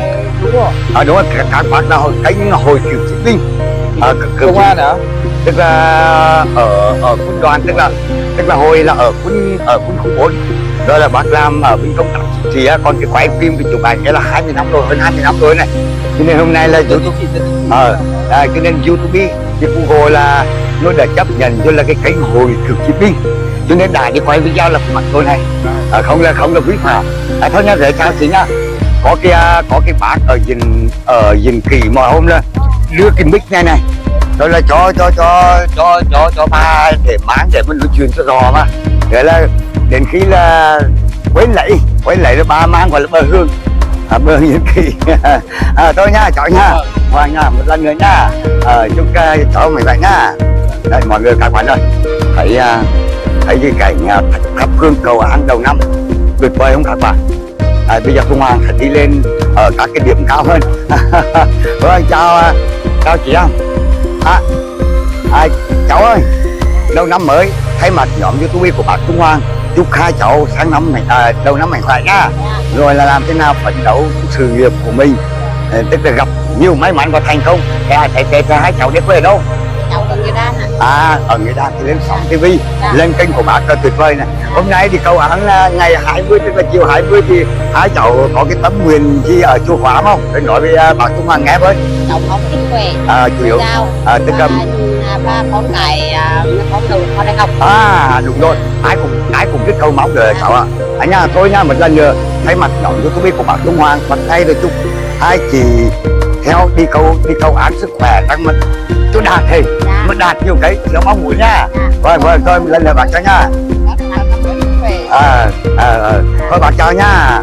À, đúng rồi, các bác là hội kênh Hội Cựu Chiến binh. À, Công an hả? Tức là ở ở quân đoàn, tức là tức là hồi là ở quân ở quân khu bốn. Rồi là bác làm ở bên công tác thì á, còn cái quay phim cái chụp ảnh cái là hai mươi năm rồi, hơn hai mươi năm rồi này. Cho nên hôm nay là YouTube ờ à, cho nên YouTube thì Google là nó đã chấp nhận cho là cái kênh Hội Cựu Chiến binh, cho nên đã đi quay video là mặt tôi này à, không là không là vi phạm. À, thôi nha, để chào chị nha. Có cái có cái bác ở Dình ở Dình Kỳ mà hôm là đưa cái mic này này rồi là cho cho cho cho cho cho ba để mang để mình nói chuyện cho rõ mà. Vậy là đến khi là quên lại quên lại rồi ba mang gọi là bờ hương à, bờ Dân Kỳ. À, thôi nha, chào nha, Hoàng nha, một lần nữa nha. À, chúc uh, cháu mình vậy nha. Đây mọi người các bạn ơi, thấy uh, thấy cái cảnh uh, thắp hương cầu an đầu năm tuyệt vời không các bạn? À, bây giờ Trung Hoàng sẽ đi lên ở các cái điểm cao hơn. Vâng, chào uh, chào chị em. À, à, cháu ơi, đầu năm mới thay mặt nhóm YouTube của bác Trung Hoàng chúc hai cháu sang năm mạnh à, đầu năm mạnh khỏe nha. Rồi là làm thế nào phấn đấu sự nghiệp của mình, à, tức là gặp nhiều may mắn và thành công. Thế thầy thầy hai cháu đến quê đâu? Cháu ở Nghệ Đan ạ. À, ở Nghệ Đan thì lên sóng ti vi, lên kênh của bác là tuyệt vời này. Hôm nay thì cầu án ngày hai mươi, tức là chiều hai mươi thì hai cháu có cái tấm nguyện gì ở chùa Khóa không? Để nói với uh, bác Trung Hoàng nghe với. Cháu không sức khỏe. À, chủ yếu. À, tức là ba con cái con đầu con đại học. À, đúng rồi, ai cũng ai cũng biết câu máu rồi cháu ạ. Anh nha, tôi nha, một lần nữa thay mặt nhóm YouTube của bác Trung Hoàng bắt tay rồi chúc hai chị theo đi câu đi câu án sức khỏe tăng mình chú đạt thì nó đạt nhiều cái thiếu mong muốn nha. Vâng vâng, tôi một lần nữa bác chào nha. À, à, à, thôi bác chào nha.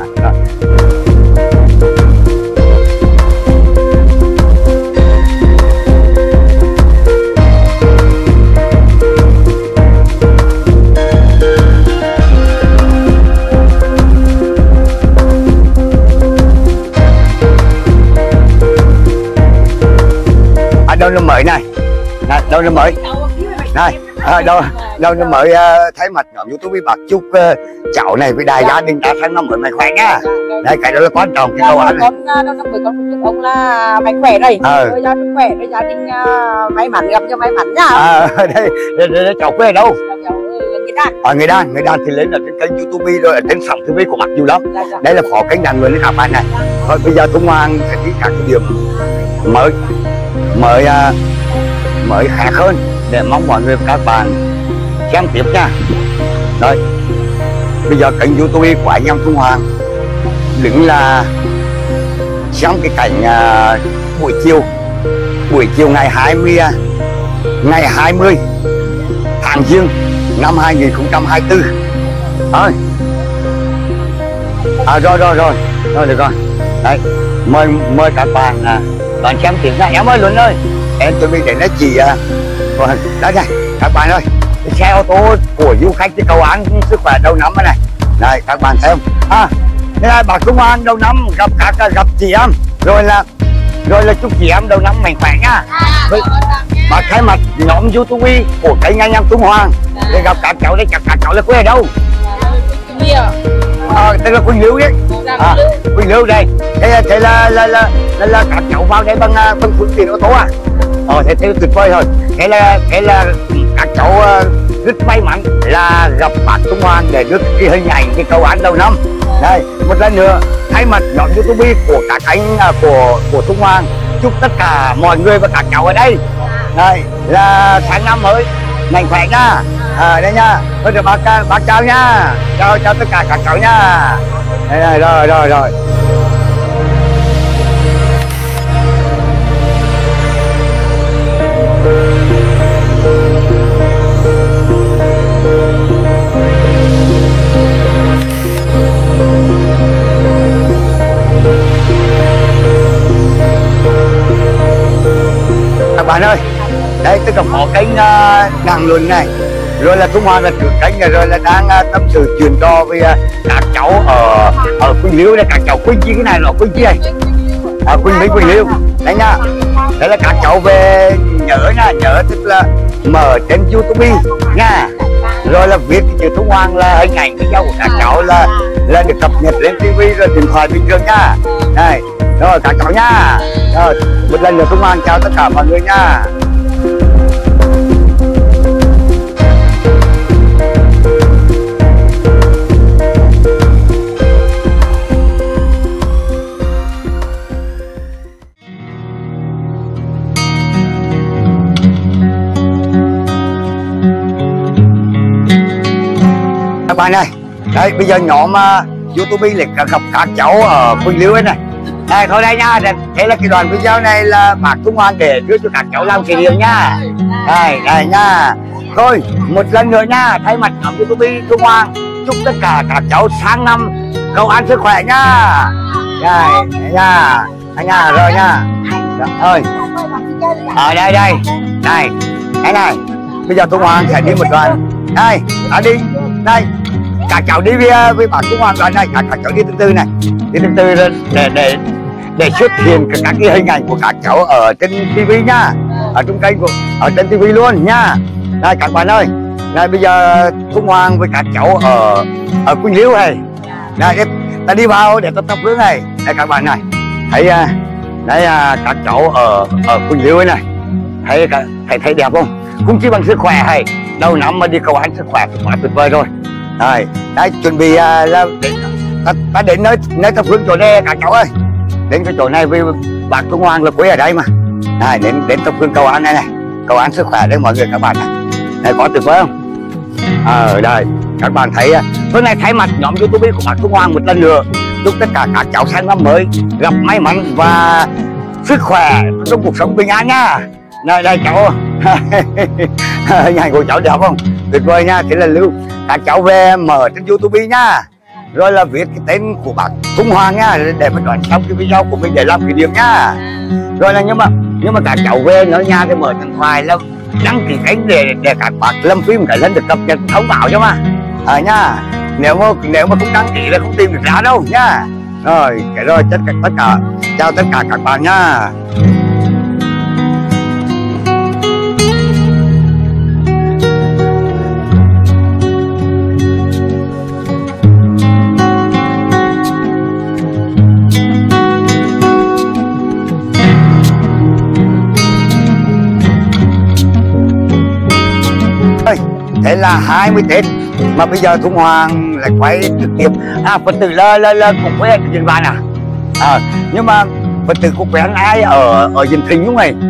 Đâu năm mới này, này đâu năm mới này, À, đâu đâu nó mới uh, thấy mặt nhóm YouTube bác chúc uh, cháu này với đại gia đình ta sang năm mới mạnh khỏe nhá. Đây cái đó là quan trọng cái câu hỏi này. Con đâu năm mới con chúc ông là mạnh khỏe đây, ờ. rồi gia sức khỏe, rồi gia đình uh, may mắn gặp cho may mắn nhá. À, đây, đây, đây, đây cháu quê ở đâu? Người Đan. Ở người Đan, người Đan thì lên ở trên kênh YouTube rồi ở trên sóng ti vi của bác nhiều lắm. Đây là phó kênh đàn người với các bạn này. Thôi bây giờ Tung Hoàng sẽ đi các cái điểm mới mới uh, mới khác hơn để mong mọi người các bạn xem tiếp nha. Rồi bây giờ kênh YouTube của anh em Tung Hoàng đứng là xem cái cảnh uh, buổi chiều buổi chiều ngày hai mươi ngày hai mươi tháng Giêng năm hai nghìn không trăm hai mươi tư. Thôi à, rồi rồi rồi rồi được rồi. Đấy mời mời các bạn à, bạn xem tiếp nha. Em ơi Luân ơi, em chuẩn bị đến nó chỉ à, đây này các bạn ơi, xe ô tô của du khách cái cầu án sức khỏe đầu năm này này các bạn thấy không? À thế là bà công an đầu năm gặp các gặp chị em rồi là rồi là chúc chị em đầu năm mạnh khỏe nha. Với, bà thay mặt nhóm YouTube của kênh anh em Tung Hoàng để gặp các cháu đây, các các cháu là quê ở đâu? À, tên là Quỳnh Lưu đấy. À, Quỳnh Lưu đây. Thế, thế là, là, là, là, là các cháu vào đây bằng bằng phương tiện ô tô à? Ờ thế, thế tuyệt vời rồi. Thế là thế là các cháu uh, rất may mắn là gặp bác Tung Hoàng để được cái hình ảnh cái cầu án đầu năm. Đây một lần nữa thay mặt nhóm YouTube của các anh uh, của của Tung Hoàng chúc tất cả mọi người và các cháu ở đây đây là tháng năm mới mạnh khỏe nha. À, đây nha. Thôi được bác bác chào nha. Chào chào tất cả các cháu nha. Đây, đây, rồi rồi rồi. Các bạn ơi, đây tất cả có kênh uh, Đàng Luân này, rồi là Tung Hoàng là trưởng kênh này, rồi là đang uh, tâm sự chuyện trò với uh, các cháu ở ở Quỳnh Lưu đây, các cháu Quỳnh chi cái này là Quỳnh chi này, à, Quỳnh Minh Quỳnh Lưu đấy nha. Đây là các cháu về nhớ nha, nhớ tức là mở trên YouTube nha, rồi là viết cái chữ Tung Hoàng là hình ảnh với nhau của các cháu là là được cập nhật lên ti vi rồi điện thoại bình thường nha. Đây rồi các cháu nha. Rồi một lần nữa Tung Hoàng chào tất cả mọi người nha. Các bạn ơi, đây bây giờ nhóm uh, YouTube lại gặp các cháu ở Quỳnh Lưu ấy này. Đây thôi đây nha, thế là cái đoạn video này là bác Tung Hoàng để đưa cho các cháu làm kỷ niệm nha. Đây đây nha. Thôi một lần nữa nha, thay mặt nhóm YouTube Tung Hoàng chúc tất cả các cháu sang năm cầu an sức khỏe nha. Đây nha, đây nha, rồi nha. Thôi ở đây đây đây đây này, bây giờ Tung Hoàng sẽ đi một đoạn. Đây đã đi đây, các cháu đi với với bác Tung Hoàng đoạn này, các cháu đi từ từ này, đi từ từ để để để xuất hiện các cái hình ảnh của các cháu ở trên ti vi nhá, ở trong kênh của ở trên ti vi luôn nha. Đây các bạn ơi, đây bây giờ Tung Hoàng với các cháu ở ở Quỳnh Lưu này, đây ta đi vào để ta tập hướng này. Đây các bạn này, thấy đây các cháu ở ở Quỳnh Lưu này, thấy thấy thấy đẹp không? Cũng chỉ bằng sức khỏe hay đầu năm mà đi cầu an sức khỏe quá tuyệt vời rồi. Đây đấy chuẩn bị uh, là để, ta, ta đến nơi nơi tập hướng chỗ đây các cháu ơi, đến cái chỗ này với bác Tung Hoàng là quê ở đây mà. Đây đến đến tập hướng cầu an này này, cầu an sức khỏe đây mọi người các bạn này, đây có tuyệt vời không? Ở à, đây các bạn thấy hôm nay thay mặt nhóm YouTube của bác Tung Hoàng một lần nữa chúc tất cả các cháu sang năm mới gặp may mắn và sức khỏe trong cuộc sống bình an nha. Đây đây cháu hình ảnh của cháu đẹp không? Tuyệt vời nha. Thế là lưu các cháu về mở trên YouTube nha, rồi là viết cái tên của bác Tung Hoàng nha để mà đoạn xong cái video của mình để làm kỷ niệm nha. Rồi là nhưng mà nhưng mà các cháu về ở nhà thì mở điện thoại là đăng ký kênh để để các bác làm phim cái lần được cập nhật thông báo cho mà à, nha. Nếu mà nếu mà không đăng ký là không tìm được ra đâu nha. Rồi cái rồi tất cả tất cả chào tất cả các bạn nha. thể là hai mươi Tết mà bây giờ Trung Hoàng lại quay trực tiếp. À, Phật tử là là là cũng quen Dân Vạn à? À, nhưng mà Phật tử cũng quen ai ở ở Dân Thịnh đúng không?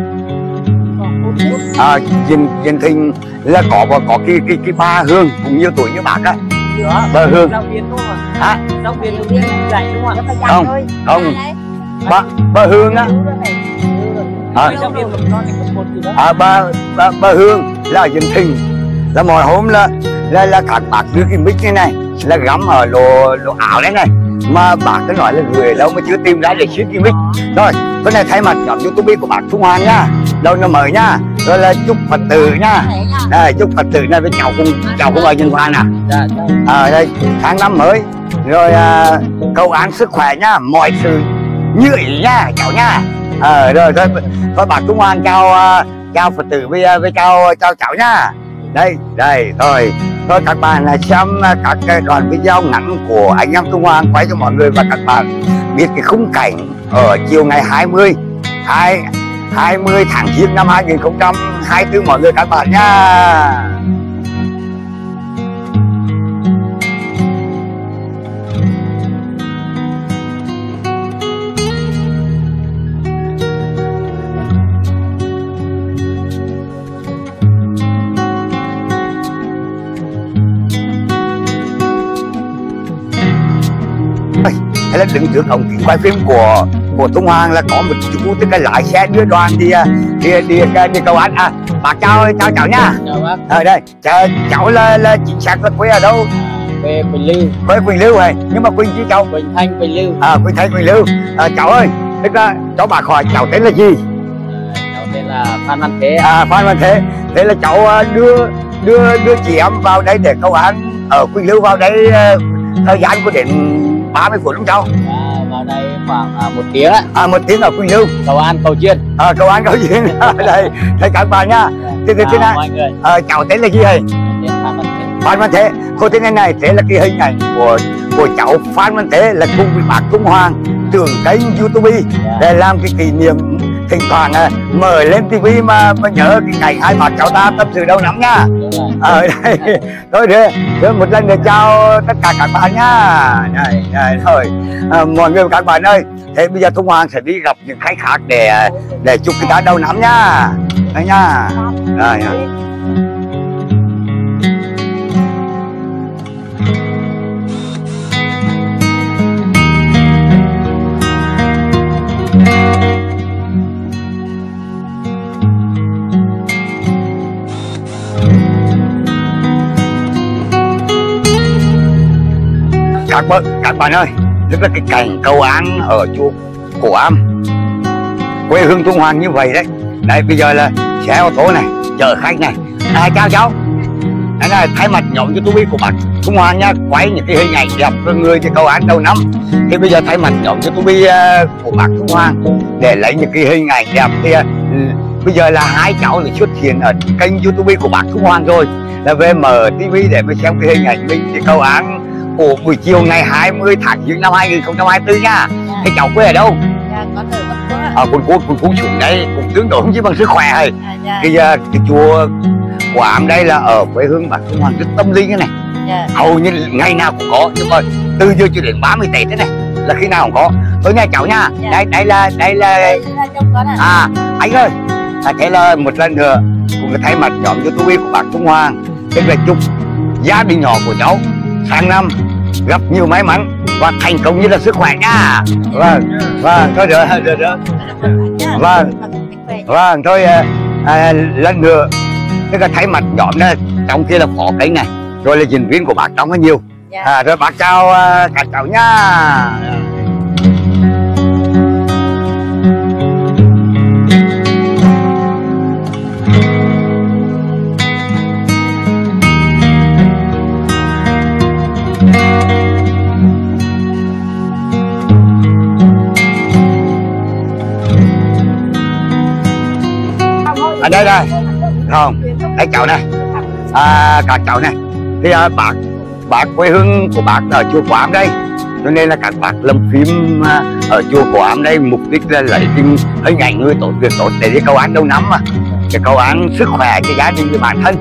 À, Dân Dân Thịnh là có có cái cái cái ba Hương cũng nhiều tuổi như bác á. Ba Hương. Giáo viên đúng không ạ? Hả? Giáo viên dạy đúng không ạ? Không, không. Ba ba Hương á. À, giáo viên mầm non thì một gì đó. à, ba, ba ba Hương là ở Dân Thịnh, là mọi hôm là là là các bác đưa cái mic này này là gắm ở lỗ lỗ áo đấy này, mà bác cứ nói là người đâu mà chưa tìm ra để ship cái mic. Rồi cái này thay mặt nhóm YouTube của bác Trung Hoàng nha, lâu năm mới nha, rồi là chúc Phật tử nha, à, chúc Phật tử này với cháu cùng cháu cùng ở Dân Vạn à, à đây tháng năm mới, rồi à, cầu an sức khỏe nha, mọi sự như ý nha cháu nha. À, rồi thôi, thôi bác Trung Hoàng chào uh, chào Phật tử với với chào chào cháu nha. Đây đây thôi thôi các bạn là xem uh, các cái đoạn video ngắn của anh em Trung Hoàng quay cho mọi người, và các bạn biết cái khung cảnh ở chiều ngày hai mươi hai mươi tháng giêng năm hai nghìn không trăm hai mươi tư mọi người các bạn nha. Hay là đứng trước ống kính quay phim của của Trung Hoàng là có một chú tức là lái xe đưa đoàn đi đi đi đi, đi cầu An. À, bác chào chào cháu nha. Chào bác. Ở đây cháu, cháu là là chính xác là quê ở đâu? Quê Quỳnh Lưu. Quê Quỳnh Lưu này, nhưng mà Quỳnh chi cháu? Quỳnh Thanh Quỳnh Lưu. À, Quỳnh Thanh Quỳnh Lưu. À, cháu ơi, tức là cháu bác hỏi cháu tên là gì? À, cháu tên là Phan Văn Thế. À, Phan Văn Thế. Thế là cháu đưa đưa đưa chị em vào đây để cầu An ở Quỳnh Lưu vào đây, thời gian có đến ba mươi phút đúng cháu? À, vào đây khoảng à, một tiếng á. À, một tiếng ở Quỳnh Lưu. Cầu An Cầu Chuyên. À, cầu An Cầu Chuyên. Đây đây các bạn nhá. Thế thế thế này. À, cháu tên là gì vậy? Tên Phan Văn Thế. Phan Văn Thế. Cô tên này này, thế là cái hình ảnh của của cháu Phan Văn Thế là cùng với bác Trung Hoàng trưởng kênh YouTube để làm cái kỷ niệm, thỉnh thoảng à, mở lên tivi mà mà nhớ cái ngày hai bác cháu ta tâm sự đâu lắm nhá. Ở đây thôi thế, thế một lần để chào tất cả các bạn nhá. Đây, đây thôi, à, mọi người các bạn ơi, thế bây giờ Trung Hoàng sẽ đi gặp những khách khác để để chúc người ta đầu năm nhá. Đây nhá. Đây, đây. Các bạn, các bạn ơi, tức là cái cảnh cầu An ở chùa Cổ Am, quê hương Trung Hoàng như vậy đấy. Đây bây giờ là xe ô tô này chở khách này. À, chào cháu. Đây là thay mặt nhóm YouTube của bác Trung Hoàng nha, quay những cái hình ảnh đẹp của người thì cầu An đầu năm. Thì bây giờ thay mặt nhóm YouTube của bác Trung Hoàng để lấy những cái hình ảnh đẹp thì uh, bây giờ là hai cháu thì xuất hiện ở kênh YouTube của bác Trung Hoàng rồi, là về mở tivi để mới xem cái hình ảnh mình thì cầu An của buổi chiều ngày hai mươi tháng giêng năm hai nghìn không trăm hai mươi tư nha. Thế cháu quê ở đâu? Dạ, có từ Bắc Quốc. Ở quận Quốc, quận Quốc xuống đây cũng tương đối không chỉ bằng sức khỏe hay. À, dạ. Cái, cái chùa của Am đây là ở quê hương bác Trung Hoàng rất tâm linh cái này. Dạ. Hầu như ngày nào cũng có, nhưng mà từ giờ cho đến ba mươi Tết thế này là khi nào cũng có. Thôi nha cháu nha. Dạ. Đây đây là đây là Đây là chồng con à? à anh ơi. À, thế là một lần nữa cũng thay mặt nhóm YouTube của bác Trung Hoàng tức là chúc gia đình nhỏ của cháu sang năm gặp nhiều may mắn và thành công như là sức khỏe nha. Vâng, vâng, thôi được, được, được. Vâng, vâng, thôi à, à, lần nữa tức là thay mặt nhóm này, trong kia là phó kênh này, rồi là diễn viên của bác trong có nhiều. Dạ. À, rồi bác chào à, các cháu nha. Ở đây đây không, đây cháu này, à, các cháu này thì à, bác bác quê hương của bác ở chùa Cổ Am đây, cho nên là các bác làm phim à, ở chùa Cổ Am đây mục đích là lấy cái hình ảnh người tốt việc tốt để đi cầu An đầu năm mà, để cầu An sức khỏe cho gia đình cho bản thân.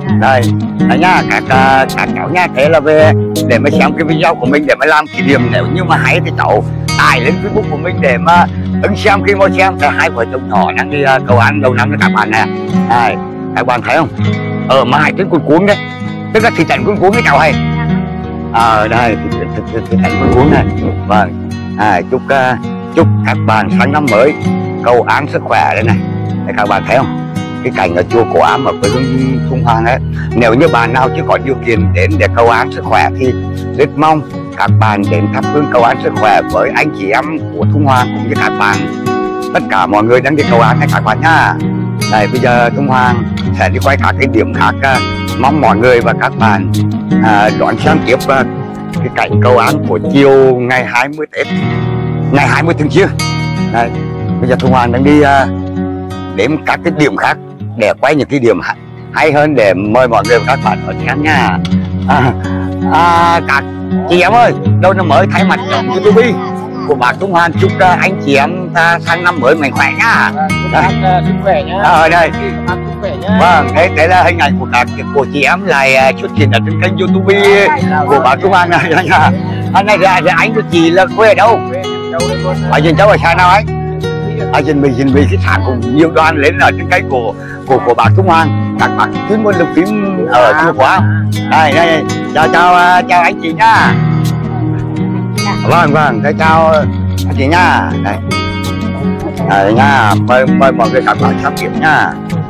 Đây, đây nha, các các cháu nha, thế là về để mà xem cái video của mình để mà làm kỷ niệm, nếu như mà hay thì cháu tải lên Facebook của mình để mà ứng xem khi mà xem cái hai vợ chồng nhỏ đang đi uh, cầu ăn đầu năm với các bạn nè. Đây, các bạn thấy không? Ở mà hai trên cuốn cuốn đấy, tức là thị trấn cuốn cuốn cái cháu hay. Ở à, đây thị trấn cuốn cuốn này. Vâng, à, chúc uh, chúc các bạn sang năm mới cầu an sức khỏe đây này. Đây, các bạn thấy không? Cái cảnh ở chùa Cổ Ám ở quê hương Thung Hoàng ấy, nếu như bạn nào chưa có điều kiện đến để cầu an sức khỏe thì rất mong các bạn đến thắp hương cầu an sức khỏe với anh chị em của Thung Hoàng cũng như các bạn, tất cả mọi người đang đi cầu an này các bạn nha. Đây, bây giờ Thung Hoàng sẽ đi quay các cái điểm khác, mong mọi người và các bạn à, đón xem tiếp cái cảnh cầu an của chiều ngày hai mươi Tết, ngày hai mươi tháng Giêng. Đây, bây giờ Thung Hoàng đang đi uh, đến các cái điểm khác để quay những cái điểm hay hơn để mời mọi người và các bạn ở xem nha. À, à, các chị em ơi, đâu năm mới thay mặt nhóm YouTube của bác Thung Hoàng chúc uh, anh chị em ta sang năm mới mạnh khỏe nhá. Sức khỏe nhá. Ở đây. Sức khỏe nhá. Vâng, đấy, đấy là hình ảnh của các của chị em lại uh, xuất hiện ở trên kênh YouTube của bác Thung Hoàng này nha. Anh này là anh của chị là quê ở đâu? Ở Dân Châu ở xa nào anh? Ở Dân Mỹ, Dân Mỹ cái sản cùng nhiều đoàn lên ở trên kênh của của của bác Thung Hoàng. Các bác chuyên môn lực phim ở chùa Quá. Đây, đây, chào chào chào anh chị nha. Vâng vâng, đây chào anh chị nha. Đây, đây nha, mời mời mọi người các bạn tham kiểm nha.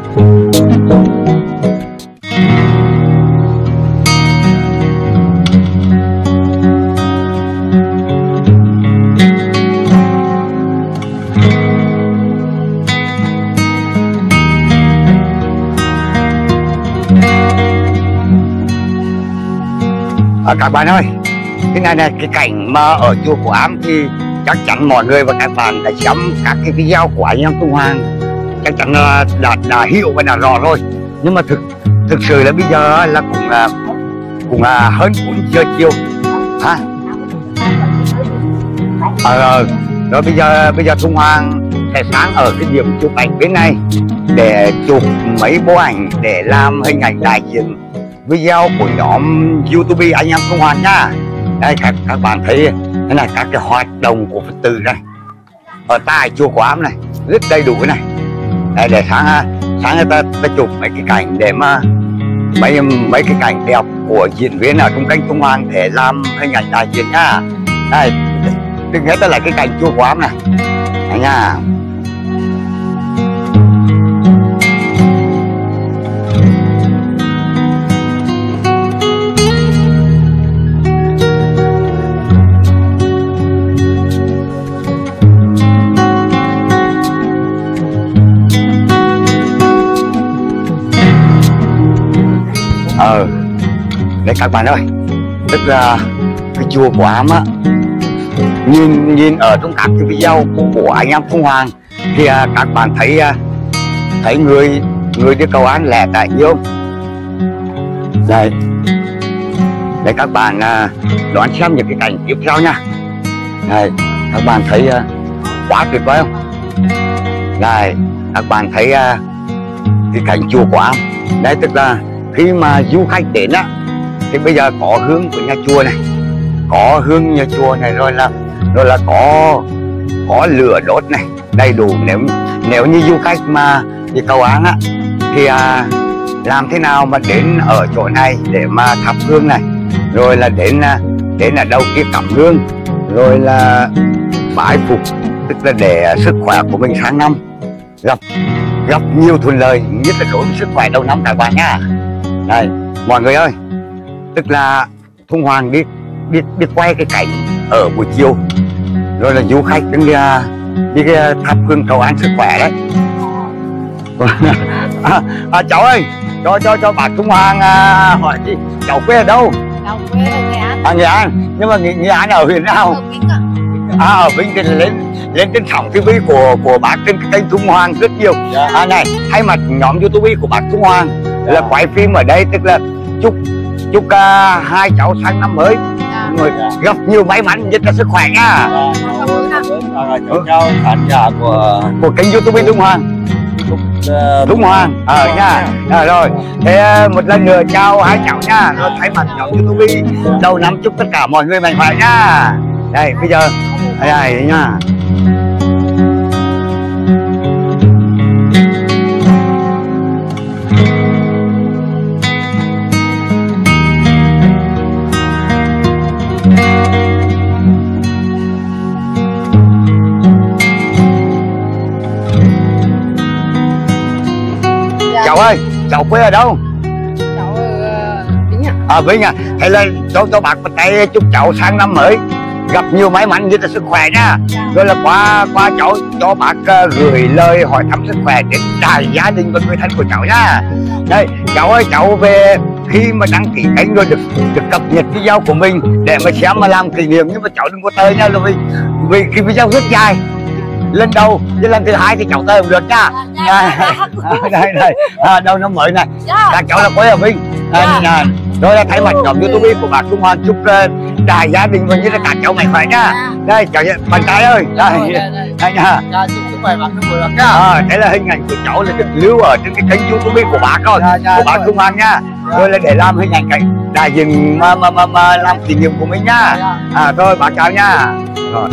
À, các bạn ơi, cái này là cái cảnh mà ở chùa Cổ Ám thì chắc chắn mọi người và các bạn đã xem các cái video của anh em Thung Hoàng chắc chắn là đã, đã hiểu và đã rõ rồi. Nhưng mà thực thực sự là bây giờ là cũng cũng là hơn bốn giờ chiều ha. À, rồi bây giờ bây giờ Thung Hoàng sẽ sáng ở cái điểm chụp ảnh bên này để chụp mấy bộ ảnh để làm hình ảnh đại diện video của nhóm YouTube anh em Thung Hoàng nha. Đây, các các bạn thấy thế này, các cái hoạt động của Phật tử này ở tại chùa Cổ Ám này rất đầy đủ này. Đây, để sáng sáng người ta, ta chụp mấy cái cảnh để mà mấy mấy cái cảnh đẹp của diễn viên ở trong kênh Thung Hoàng để làm hình ảnh đại diện nha. Đây, đừng nhớ tới là cái cảnh chùa Cổ Ám này, đây nha. Ờ, đấy các bạn ơi, tức là cái chùa Cổ Ám á, nhìn nhìn ở trong các cái video của anh em Thung Hoàng thì à, các bạn thấy à, thấy người người đi cầu an lẻ tại nhiều. Đây, để các bạn à, đón xem những cái cảnh tiếp theo nha. Đây, các bạn thấy à, quá tuyệt vời không? Đây, các bạn thấy à, cái cảnh chùa Cổ Ám. Đây, tức là khi mà du khách đến á thì bây giờ có hương của nhà chùa này, có hương nhà chùa này, rồi là rồi là có có lửa đốt này đầy đủ. Nếu nếu như du khách mà đi cầu an á thì à, làm thế nào mà đến ở chỗ này để mà thắp hương này, rồi là đến đến ở đâu kia cắm hương, rồi là bái phục, tức là để sức khỏe của mình sang năm gặp gặp nhiều thuận lợi, nhất là đối với sức khỏe đầu năm các bạn nha. Đây, mọi người ơi, tức là Thung Hoàng đi đi đi quay cái cảnh ở buổi chiều, rồi là du khách đi đi thắp hương cầu an sức khỏe đấy. à, à, cháu ơi, cho cho cho bác Thung Hoàng à, hỏi chị cháu quê ở đâu? Cháu quê ở Nghệ An. À, Nghệ An, nhưng mà Nghệ, Nghệ An ở huyện nào? Ở Vĩnh ạ. À, ở Vĩnh thì lên lên trên sóng ti vi của của bác trên cái kênh Thung Hoàng rất nhiều. Yeah. À này, thay mặt nhóm YouTube của bác Thung Hoàng yeah. là quay phim ở đây, tức là chúc chúc uh, hai cháu sang năm mới yeah. gặp nhiều may mắn, nhất là sức khỏe nha. Chào chào khán giả của của kênh YouTube Thung Hoàng. chúc uh, Đúng Hoàng ờ nha. À, rồi thế một lần nữa chào hai cháu nha, rồi thay mặt nhóm YouTube đầu năm chúc tất cả mọi người mạnh khỏe nha. Đây bây giờ đây, đây nha. Cháu ơi, cháu quê ở đâu? Cháu ở Vĩnh ạ. À Vinh à, thế là cho cho bác một tay chúc cháu sang năm mới gặp nhiều may mắn như là sức khỏe nha. Rồi là qua qua cháu cho bác uh, gửi lời hỏi thăm sức khỏe đến đại gia đình và người thân của cháu nha. Đây, cháu ơi, cháu về khi mà đăng ký kênh rồi được được cập nhật video của mình để mà xem mà làm kỷ niệm, nhưng mà cháu đừng có tới nha, là vì vì cái video rất dài. Lần đầu với lần thứ hai thì cháu tới không được nha. Đây đây à, đầu năm mới này các cháu là quê ở Vinh. À, à, rồi là thay mặt nhóm YouTube của bác Trung Hoàn chúc uh, đại gia đình và như là các cháu mạnh khỏe nha. Đây cháu bạn trai ơi, đây đây nha. chúc sức khỏe bác Trung Hoàn nha. À, đây là hình ảnh của cháu là được lưu ở trên cái kênh YouTube của bác rồi, của bác Trung Hoàn nha. Rồi là để làm hình ảnh cái đại diện mà mà mà, mà làm kỷ niệm của mình nha. À thôi bác chào nha. Rồi.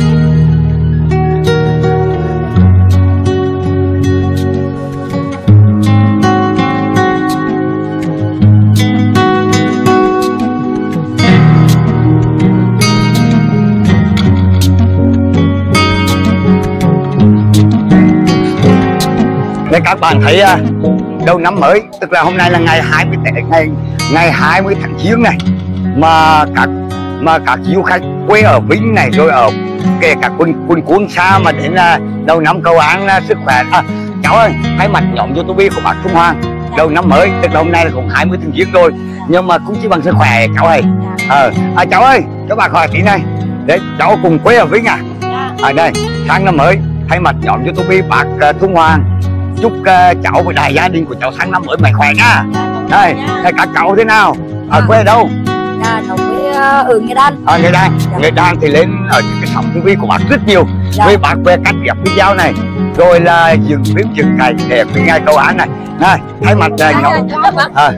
Để các bạn thấy đầu năm mới, tức là hôm nay là ngày hai mươi Tết, ngày ngày hai mươi tháng chín này, mà các mà các du khách quê ở Vinh này, rồi ở kể cả quân quân cuốn xa mà đến đầu năm cầu an sức khỏe. À, cháu ơi, thay mặt nhóm YouTube của bác Trung Hoàng đầu năm mới, tức là hôm nay là cũng hai mươi tháng chín rồi, nhưng mà cũng chỉ bằng sức khỏe cháu ơi. Ờ, à, cháu ơi, cho bà hỏi tí này, để cháu cùng quê ở Vinh à? Ở đây sang năm mới thay mặt nhóm YouTube bác uh, Trung Hoàng chúc uh, cháu và đại gia đình của cháu sang năm mới mạnh khỏe nha. Đây, đây các cháu thế nào? Ở quê ở đâu? Dạ, cháu quê ở Nghệ Đan. Ở Nghệ Đan. Nghệ Đan thì lên ở cái sóng ti vi của bác rất nhiều. Với bác về cắt ghép video này, rồi là dựng phim dựng cảnh để cái ngày cầu án này. Này, thay mặt uh, nhóm ở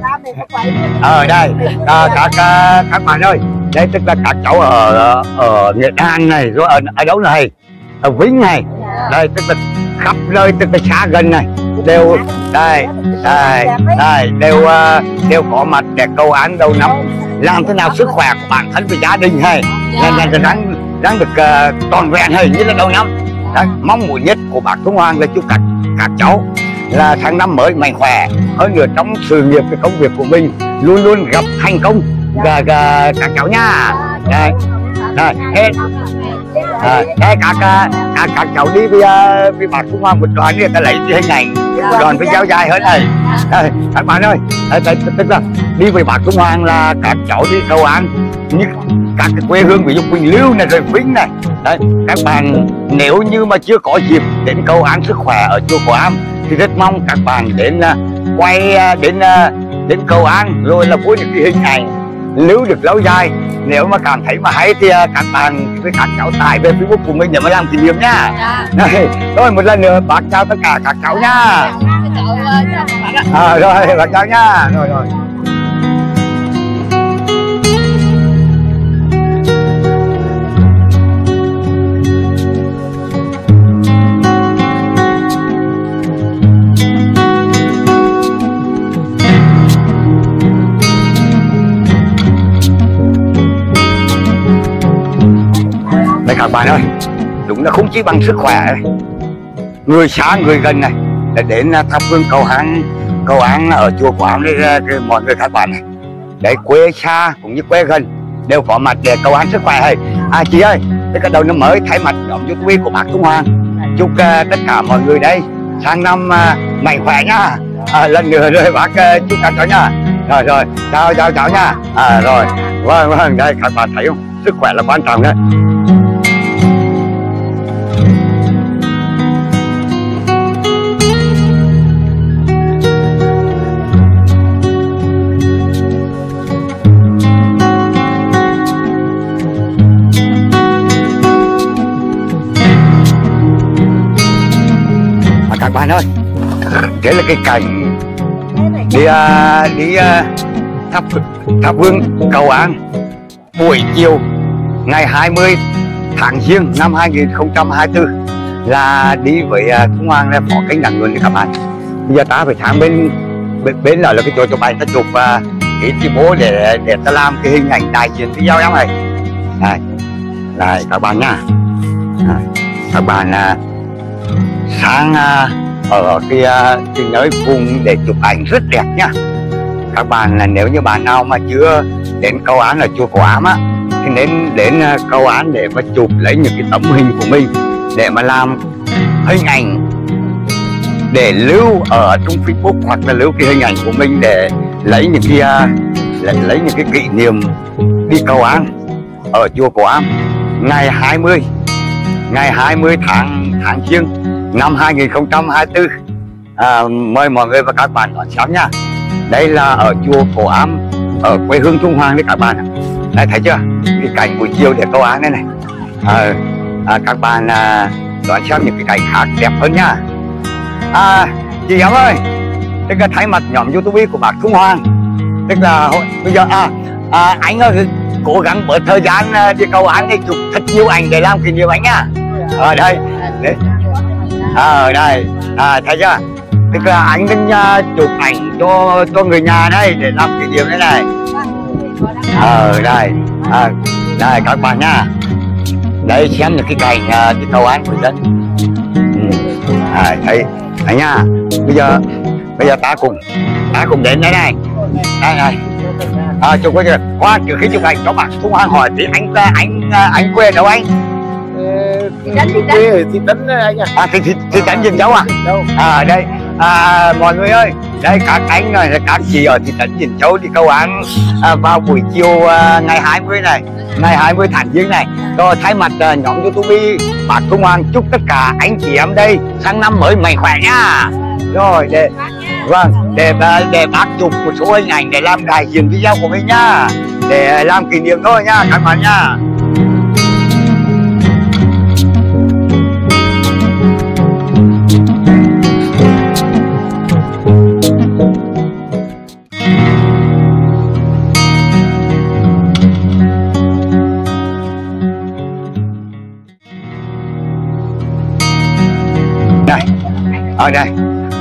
ờ, đây à, các uh, các bạn ơi, đây tức là các cháu ở ở Nghệ Đan này, rồi ở ở đâu này? Ở Vĩnh này. Đây tức là khắp nơi, tức là xa gần này đều đây đây đây đều uh, đều có mặt để cầu án đầu năm, làm thế nào sức khỏe của bản thân và gia đình hay nên là đang đang được uh, tròn vẹn hay như là đầu năm. Đấy, mong muốn nhất của bác Trung Hoàng là chúc các các cháu là sang năm mới mạnh khỏe hơn nữa trong sự nghiệp cái công việc của mình luôn luôn gặp thành công và các cháu nha. Đây đây hết. À, đây các, các các cháu đi với, với bác Trung Hoàng một đoàn đi, ta lấy cái hình ảnh đoàn với giáo dài hơn này. Đây, các bạn ơi, tức là đi với bác Trung Hoàng là các cháu đi cầu an như các cái quê hương ví dụ Quỳnh Lưu này rồi Vĩnh này. Đấy, các bạn nếu như mà chưa có dịp đến cầu an sức khỏe ở chùa Cổ Am thì rất mong các bạn đến uh, quay uh, đến uh, đến cầu an rồi là với những cái hình ảnh lưu được lâu dài. Nếu mà cảm thấy mà hay thì uh, các bạn với các cháu tải về Facebook của mình để mà làm kỷ niệm nha. Đây, rồi một lần nữa bác chào tất cả các cháu nha. À, rồi bác chào nha. Rồi rồi. Đây các bạn ơi, đúng là không chỉ bằng sức khỏe, người xa người gần này để đến thắp hương cầu an cầu an ở chùa Quảng đây mọi người các bạn này, để quê xa cũng như quê gần đều có mặt để cầu an sức khỏe hay. À chị ơi, cái cái đầu năm mới thay mặt nhóm YouTube của bác Trung Hoàng chúc uh, tất cả mọi người đây sang năm uh, mạnh khỏe nhá. À, lần nữa rồi bác uh, chúc các cháu nha. Rồi rồi, chào chào cháu nha. À rồi, vâng vâng, đây các bạn thấy không, sức khỏe là quan trọng đấy. Các bạn ơi, thế là cái cảnh đi uh, đi uh, thắp thắp hương cầu an buổi chiều ngày hai mươi tháng Giêng năm hai nghìn không trăm hai mươi tư, là đi với uh, Trung Hoàng là phó cánh đảng luôn các bạn. Bây giờ ta phải sang bên bên, bên là, là cái chỗ chụp ảnh ta chụp uh, cái chi bố để để ta làm cái hình ảnh đại diện video em này. Này, này các bạn nha, này, các bạn uh, sang uh, ở cái, uh, cái nơi vùng để chụp ảnh rất đẹp nhá. Các bạn là nếu như bạn nào mà chưa đến Cầu Án ở chùa Cổ Ám á thì nên đến uh, Cầu Án để mà chụp lấy những cái tấm hình của mình để mà làm hình ảnh để lưu ở trong Facebook, hoặc là lưu cái hình ảnh của mình để lấy những cái uh, lấy, lấy những cái kỷ niệm đi Cầu Án ở chùa Cổ Ám ngày hai mươi ngày hai mươi tháng tháng Giêng năm hai nghìn không trăm hai mươi tư. À, mời mọi người và các bạn đón xem nha. Đây là ở chùa Cổ Ám ở quê hương Trung Hoàng đấy các bạn. Đây thấy chưa, cái cảnh buổi chiều để Cầu Án đây này. À, à, các bạn à, đón xem những cái cảnh khác đẹp hơn nha. À, chị em ơi, tức là thay mặt nhóm YouTube của bác Trung Hoàng, tức là bây giờ à, à anh ơi cố gắng bớt thời gian đi Cầu Án để chụp thật nhiều ảnh để làm kỷ niệm ảnh nha. Ở đây, đấy. À, ở đây, à, thấy chưa? Tức là anh nên uh, chụp ảnh cho cho người nhà đây để làm kỷ niệm thế này. Ở à, đây, à, đây các bạn nha. Đây xem những cái cảnh uh, cái Cầu Án của dân. Ừ. À, thấy, thấy nha. Bây giờ, bây giờ ta cùng, ta cùng đến đây này. Đây này. À, chụp cái gì? Qua trước khi chụp ảnh cho bác Trung Hoàng hỏi thì anh anh anh quê đâu anh? Thị trấn thị trấn thị trấn anh à. À thị thị thị trấn Diễn Châu à? À đây à, mọi người ơi, đây các anh này, các chị ở thị trấn Diễn Châu đi Cầu Án à, vào buổi chiều à, ngày hai mươi này, ngày hai mươi tháng Giêng này. Rồi thay mặt à, nhóm YouTube bác Trung Hoàng chúc tất cả anh chị em đây sang năm mới mạnh khỏe nha. Rồi để vâng để để bác chụp một số hình ảnh để làm đại diện video của mình nhá, để làm kỷ niệm thôi nha các bạn nha. Đây, ở đây,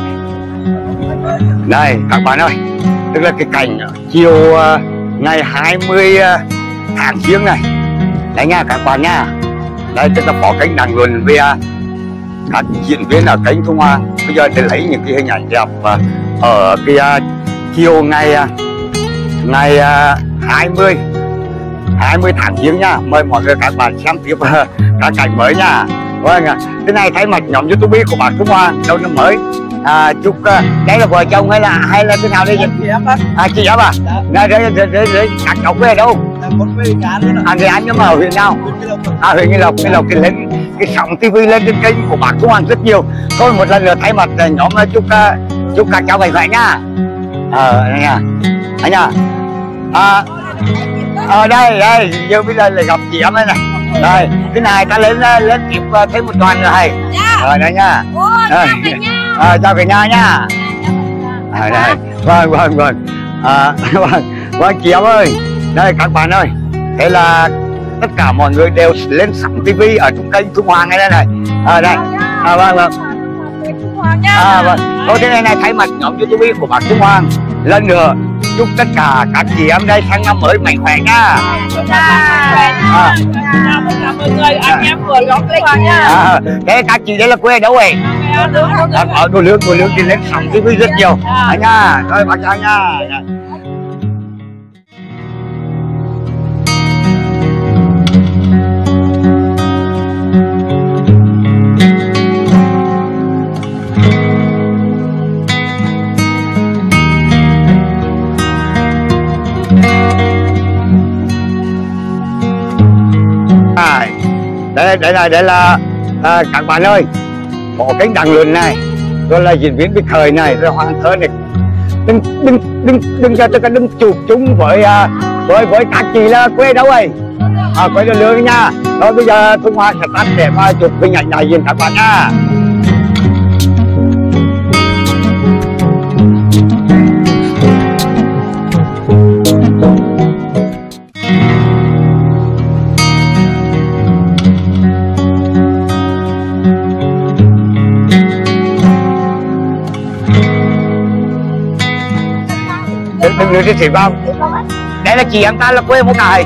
đây các bạn ơi, tức là cái cảnh chiều uh, ngày hai mươi uh, tháng Giêng này, đấy nha các bạn nha. Đây tức là phó kênh đảng luận về uh, các diễn viên ở kênh Trung Hoàng. Bây giờ để lấy những cái hình ảnh đẹp uh, ở cái uh, chiều ngày uh, ngày uh, hai mươi tháng Giêng nha. Mời mọi người các bạn xem tiếp uh, các cảnh mới nha. Vâng ạ, cái này thay mặt nhóm YouTube của bác Trung Hoàng đầu năm mới à, chúc uh, đây là vợ chồng hay là hay là thế nào đây chị em á? À chị em à? Đây đây đây đây đây các cháu quê đâu? À thì anh nhưng mà ở huyện nào? À huyện Nghi Lộc, Nghi Lộc thì lên cái sóng ti vi lên trên kênh của bác Trung Hoàng rất nhiều. Thôi một lần nữa thay mặt nhóm chúc uh, chúc các cháu mạnh khỏe nha. Ờ đây nha, anh nha. À, ở đây đây giờ bây giờ lại gặp chị em đây này. Đây, cái này ta lên lên kịp thêm một đoàn nữa hay. Rồi đây nha. Đây. À, chào cả nhà nha. À, đây. Vâng vâng vâng. À, vâng vâng chị em ơi. Đây các bạn ơi. Thế là tất cả mọi người đều lên sóng ti vi ở trong kênh Trung Hoàng này đây này. À đây. À vâng vâng. À vâng. Thôi thế này này thay mặt nhóm YouTube của bác Trung Hoàng lần nữa chúc tất cả các chị em đây sang năm mới mạnh khỏe nha. À. Cảm ơn người anh em của nhóm Trung Hoàng nha. À, thế các chị đây là quê đâu vậy? Ở Đồ Lương, Đồ Lương thì lên sóng ti vi rất nhiều. À nha, thôi bác chào nha. Đây, đây là đây là à, các bạn ơi, có cánh đằng luận này, rồi là diễn viên Bích Thời này, rồi Hoàng Thơ này, đừng đừng đừng đừng cho tôi đừng chụp chung với à, với với các chị là quê đâu vậy? À, quê Đồ Lương nha. Rồi bây giờ Trung Hoàng sẽ tắt để mà chụp hình ảnh đại diện các bạn nha. đưa chị Thủy vào. Đây là chị em ta là quê một cài.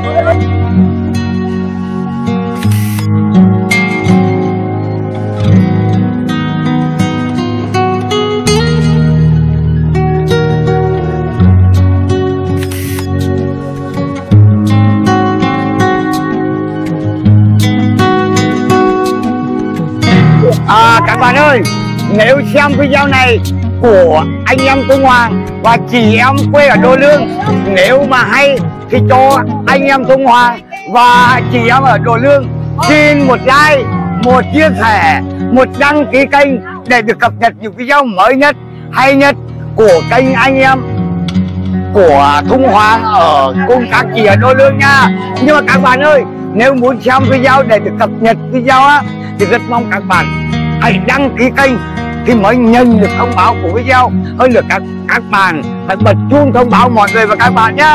À, các bạn ơi, nếu xem video này của anh em Tung Hoàng và chị em quê ở Đô Lương, nếu mà hay thì cho anh em Tung Hoàng và chị em ở Đô Lương xin một like, một chia sẻ, một đăng ký kênh để được cập nhật những video mới nhất, hay nhất của kênh anh em của Tung Hoàng ở cùng các chị ở Đô Lương nha. Nhưng mà các bạn ơi, nếu muốn xem video để được cập nhật video á thì rất mong các bạn hãy đăng ký kênh thì mới nhận được thông báo của video. Hơn nữa các các bạn phải bật chuông thông báo mọi người và các bạn nhé.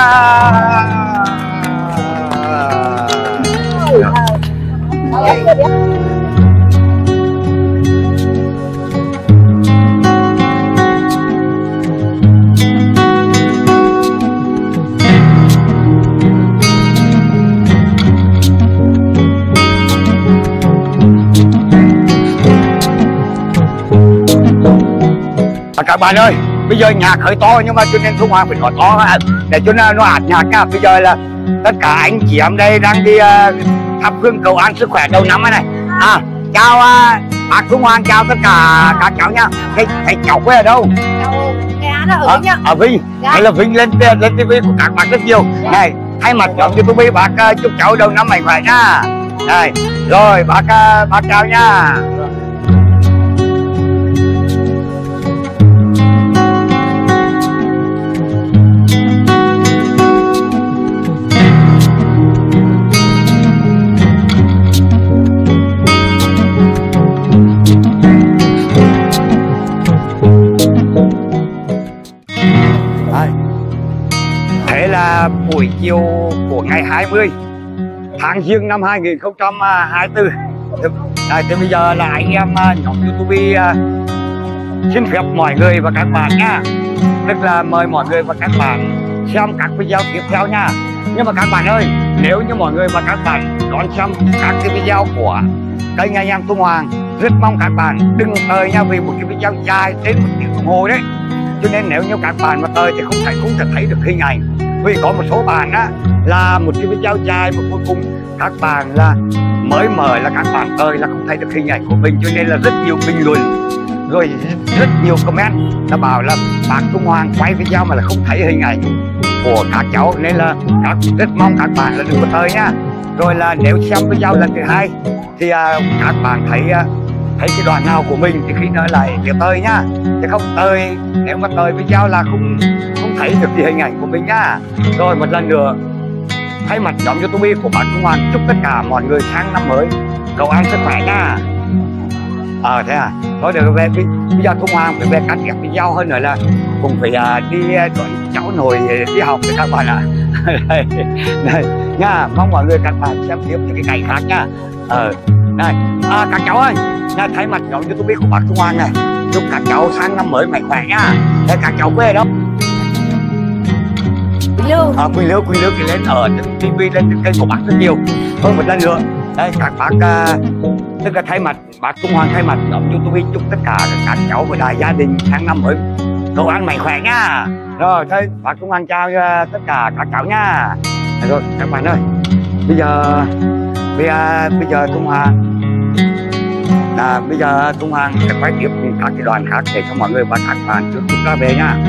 Các bạn ơi, bây giờ nhạc hơi to nhưng mà cho nên Tung Hoàng phải nói to để cho nó, nó ạt nhạc nha. Bây giờ là tất cả anh chị em đây đang đi uh, thắp hương cầu an sức khỏe đầu năm này. À, chào uh, bác Tung Hoàng, chào tất cả các cháu nha. Cái, cái cháu quê ở đâu? Cháu nghe án ở Vinh ạ. Ở Vinh. Dạ. Đây là Vinh lên lên ti vi của các bác rất nhiều. Này, thay mặt nhóm YouTube bác uh, chúc cháu đầu năm mạnh khỏe nha. Này, rồi bác uh, bác chào nha. Thế là buổi chiều của ngày hai mươi tháng Giêng năm hai nghìn không trăm hai mươi tư. Đấy, thì bây giờ là anh em nhóm YouTube xin phép mọi người và các bạn nha, tức là mời mọi người và các bạn xem các video tiếp theo nha. Nhưng mà các bạn ơi, nếu như mọi người và các bạn đón xem các cái video của kênh anh em Tung Hoàng, rất mong các bạn đừng tới nha, vì một cái video dài đến một tiếng đồng hồ đấy. Cho nên nếu như các bạn mà tới thì không thể không thể thấy được hình ảnh, vì có một số bạn á là một cái video dài mà cuối cùng các bạn là mới mở là các bạn tới là không thấy được hình ảnh của mình, cho nên là rất nhiều bình luận rồi rất nhiều comment là bảo là bác Tung Hoàng quay video mà là không thấy hình ảnh của các cháu, nên là các rất mong các bạn là đừng có tới nha. Rồi là nếu xem video lần thứ hai thì uh, các bạn thấy uh, thấy cái đoạn nào của mình thì khi nữa lại để tới nhá, chứ không tới nếu mà tới video là không không thấy được cái hình ảnh của mình nhá. Rồi một lần nữa thay mặt nhóm YouTube của bác Tung Hoàng chúc tất cả mọi người sang năm mới cầu an sức khỏe nha. Ờ à, thế à, nói được về bây giờ Tung Hoàng phải về cắt ghép video, hơn nữa là cũng phải uh, đi đón cháu nội đi học với các bạn ạ. À. Đây, đây nha, mong mọi người các bạn xem tiếp những cái cảnh khác nha. Ờ này, à, các cháu ơi, này, thay mặt nhóm YouTube của bác Tung Hoàng này chúc các cháu sang năm mới mạnh khỏe nha. Đây các cháu quê đâu? Quỳnh Lưu. À, Quỳnh Lưu, Quỳnh Lưu thì lên ở trên ti vi, lên trên kênh của bác rất nhiều. Hơn một lần nữa, đây các bác uh, tức là thay mặt bác Tung Hoàng, thay mặt nhóm YouTube chúc tất cả các cháu và đại gia đình sang năm mới cầu an mạnh khỏe nha. Rồi thôi bác Tung Hoàng chào uh, tất cả các cháu nha. Rồi các bạn ơi, bây giờ bây giờ bây giờ Tung Hoàng à, bây giờ Tung Hoàng sẽ quay tiếp các cái đoàn khác để cho mọi người và các bạn trước chúng ta về nha.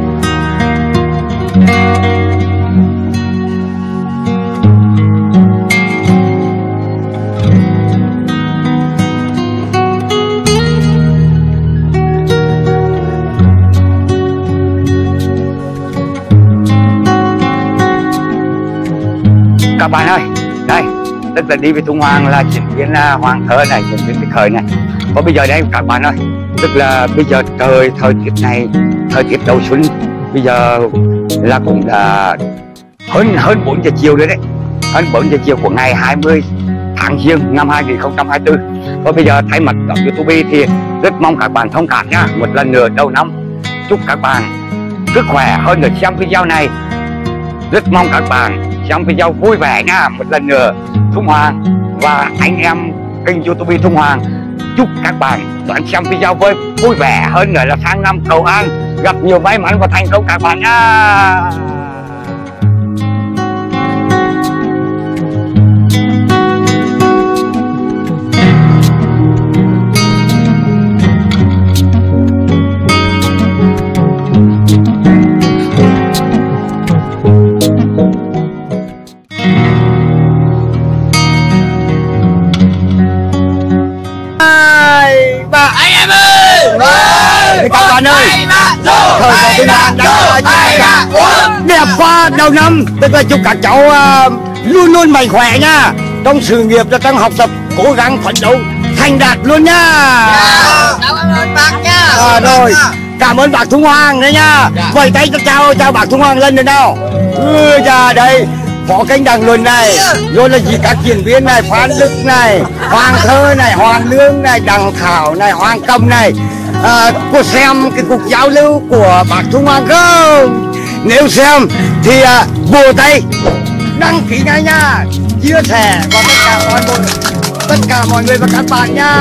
Các bạn ơi, đây tức là đi với Tung Hoàng là diễn viên uh, Hoàng Thơ này, diễn viên Bích Khởi này. Có bây giờ đây các bạn ơi, tức là bây giờ trời thời tiết này, thời tiết đầu xuân, bây giờ là cũng đã hơn hơn bốn giờ chiều rồi đấy, hơn bốn giờ chiều của ngày hai mươi tháng Giêng năm hai nghìn không trăm hai mươi tư. Và bây giờ thay mặt nhóm YouTube thì rất mong các bạn thông cảm nhá. Một lần nữa đầu năm chúc các bạn sức khỏe hơn được xem video này. Rất mong các bạn xem video vui vẻ nha. Một lần nữa Thung Hoàng và anh em kênh YouTube Thung Hoàng chúc các bạn đón xem video với vui vẻ, hơn nữa là sang năm cầu an gặp nhiều may mắn và thành công các bạn nha. Anh em ơi, các bạn ơi, thời gian đang đẹp qua đầu năm, tức là chúc các cháu uh, luôn luôn mạnh khỏe nha, trong sự nghiệp và trong học tập cố gắng phấn đấu thành đạt luôn nha. Cảm ơn bác nha. À, rồi cảm ơn bác Thung Hoàng đấy nha. Vẫy tay chào chào bác Thung Hoàng lần nữa nào. Ừ, ra đây Phó Kênh Đằng Luân này, rồi là gì các diễn viên này, Phan Đức này, Hoàng Thơ này, Hoàng Lương này, Đằng Thảo này, Hoàng Cầm này, à, có xem cái cuộc giao lưu của bác Thung Hoàng không? Nếu xem thì à, vỗ tay đăng ký ngay nha, chia sẻ và tất cả mọi người, tất cả mọi người và các bạn nha.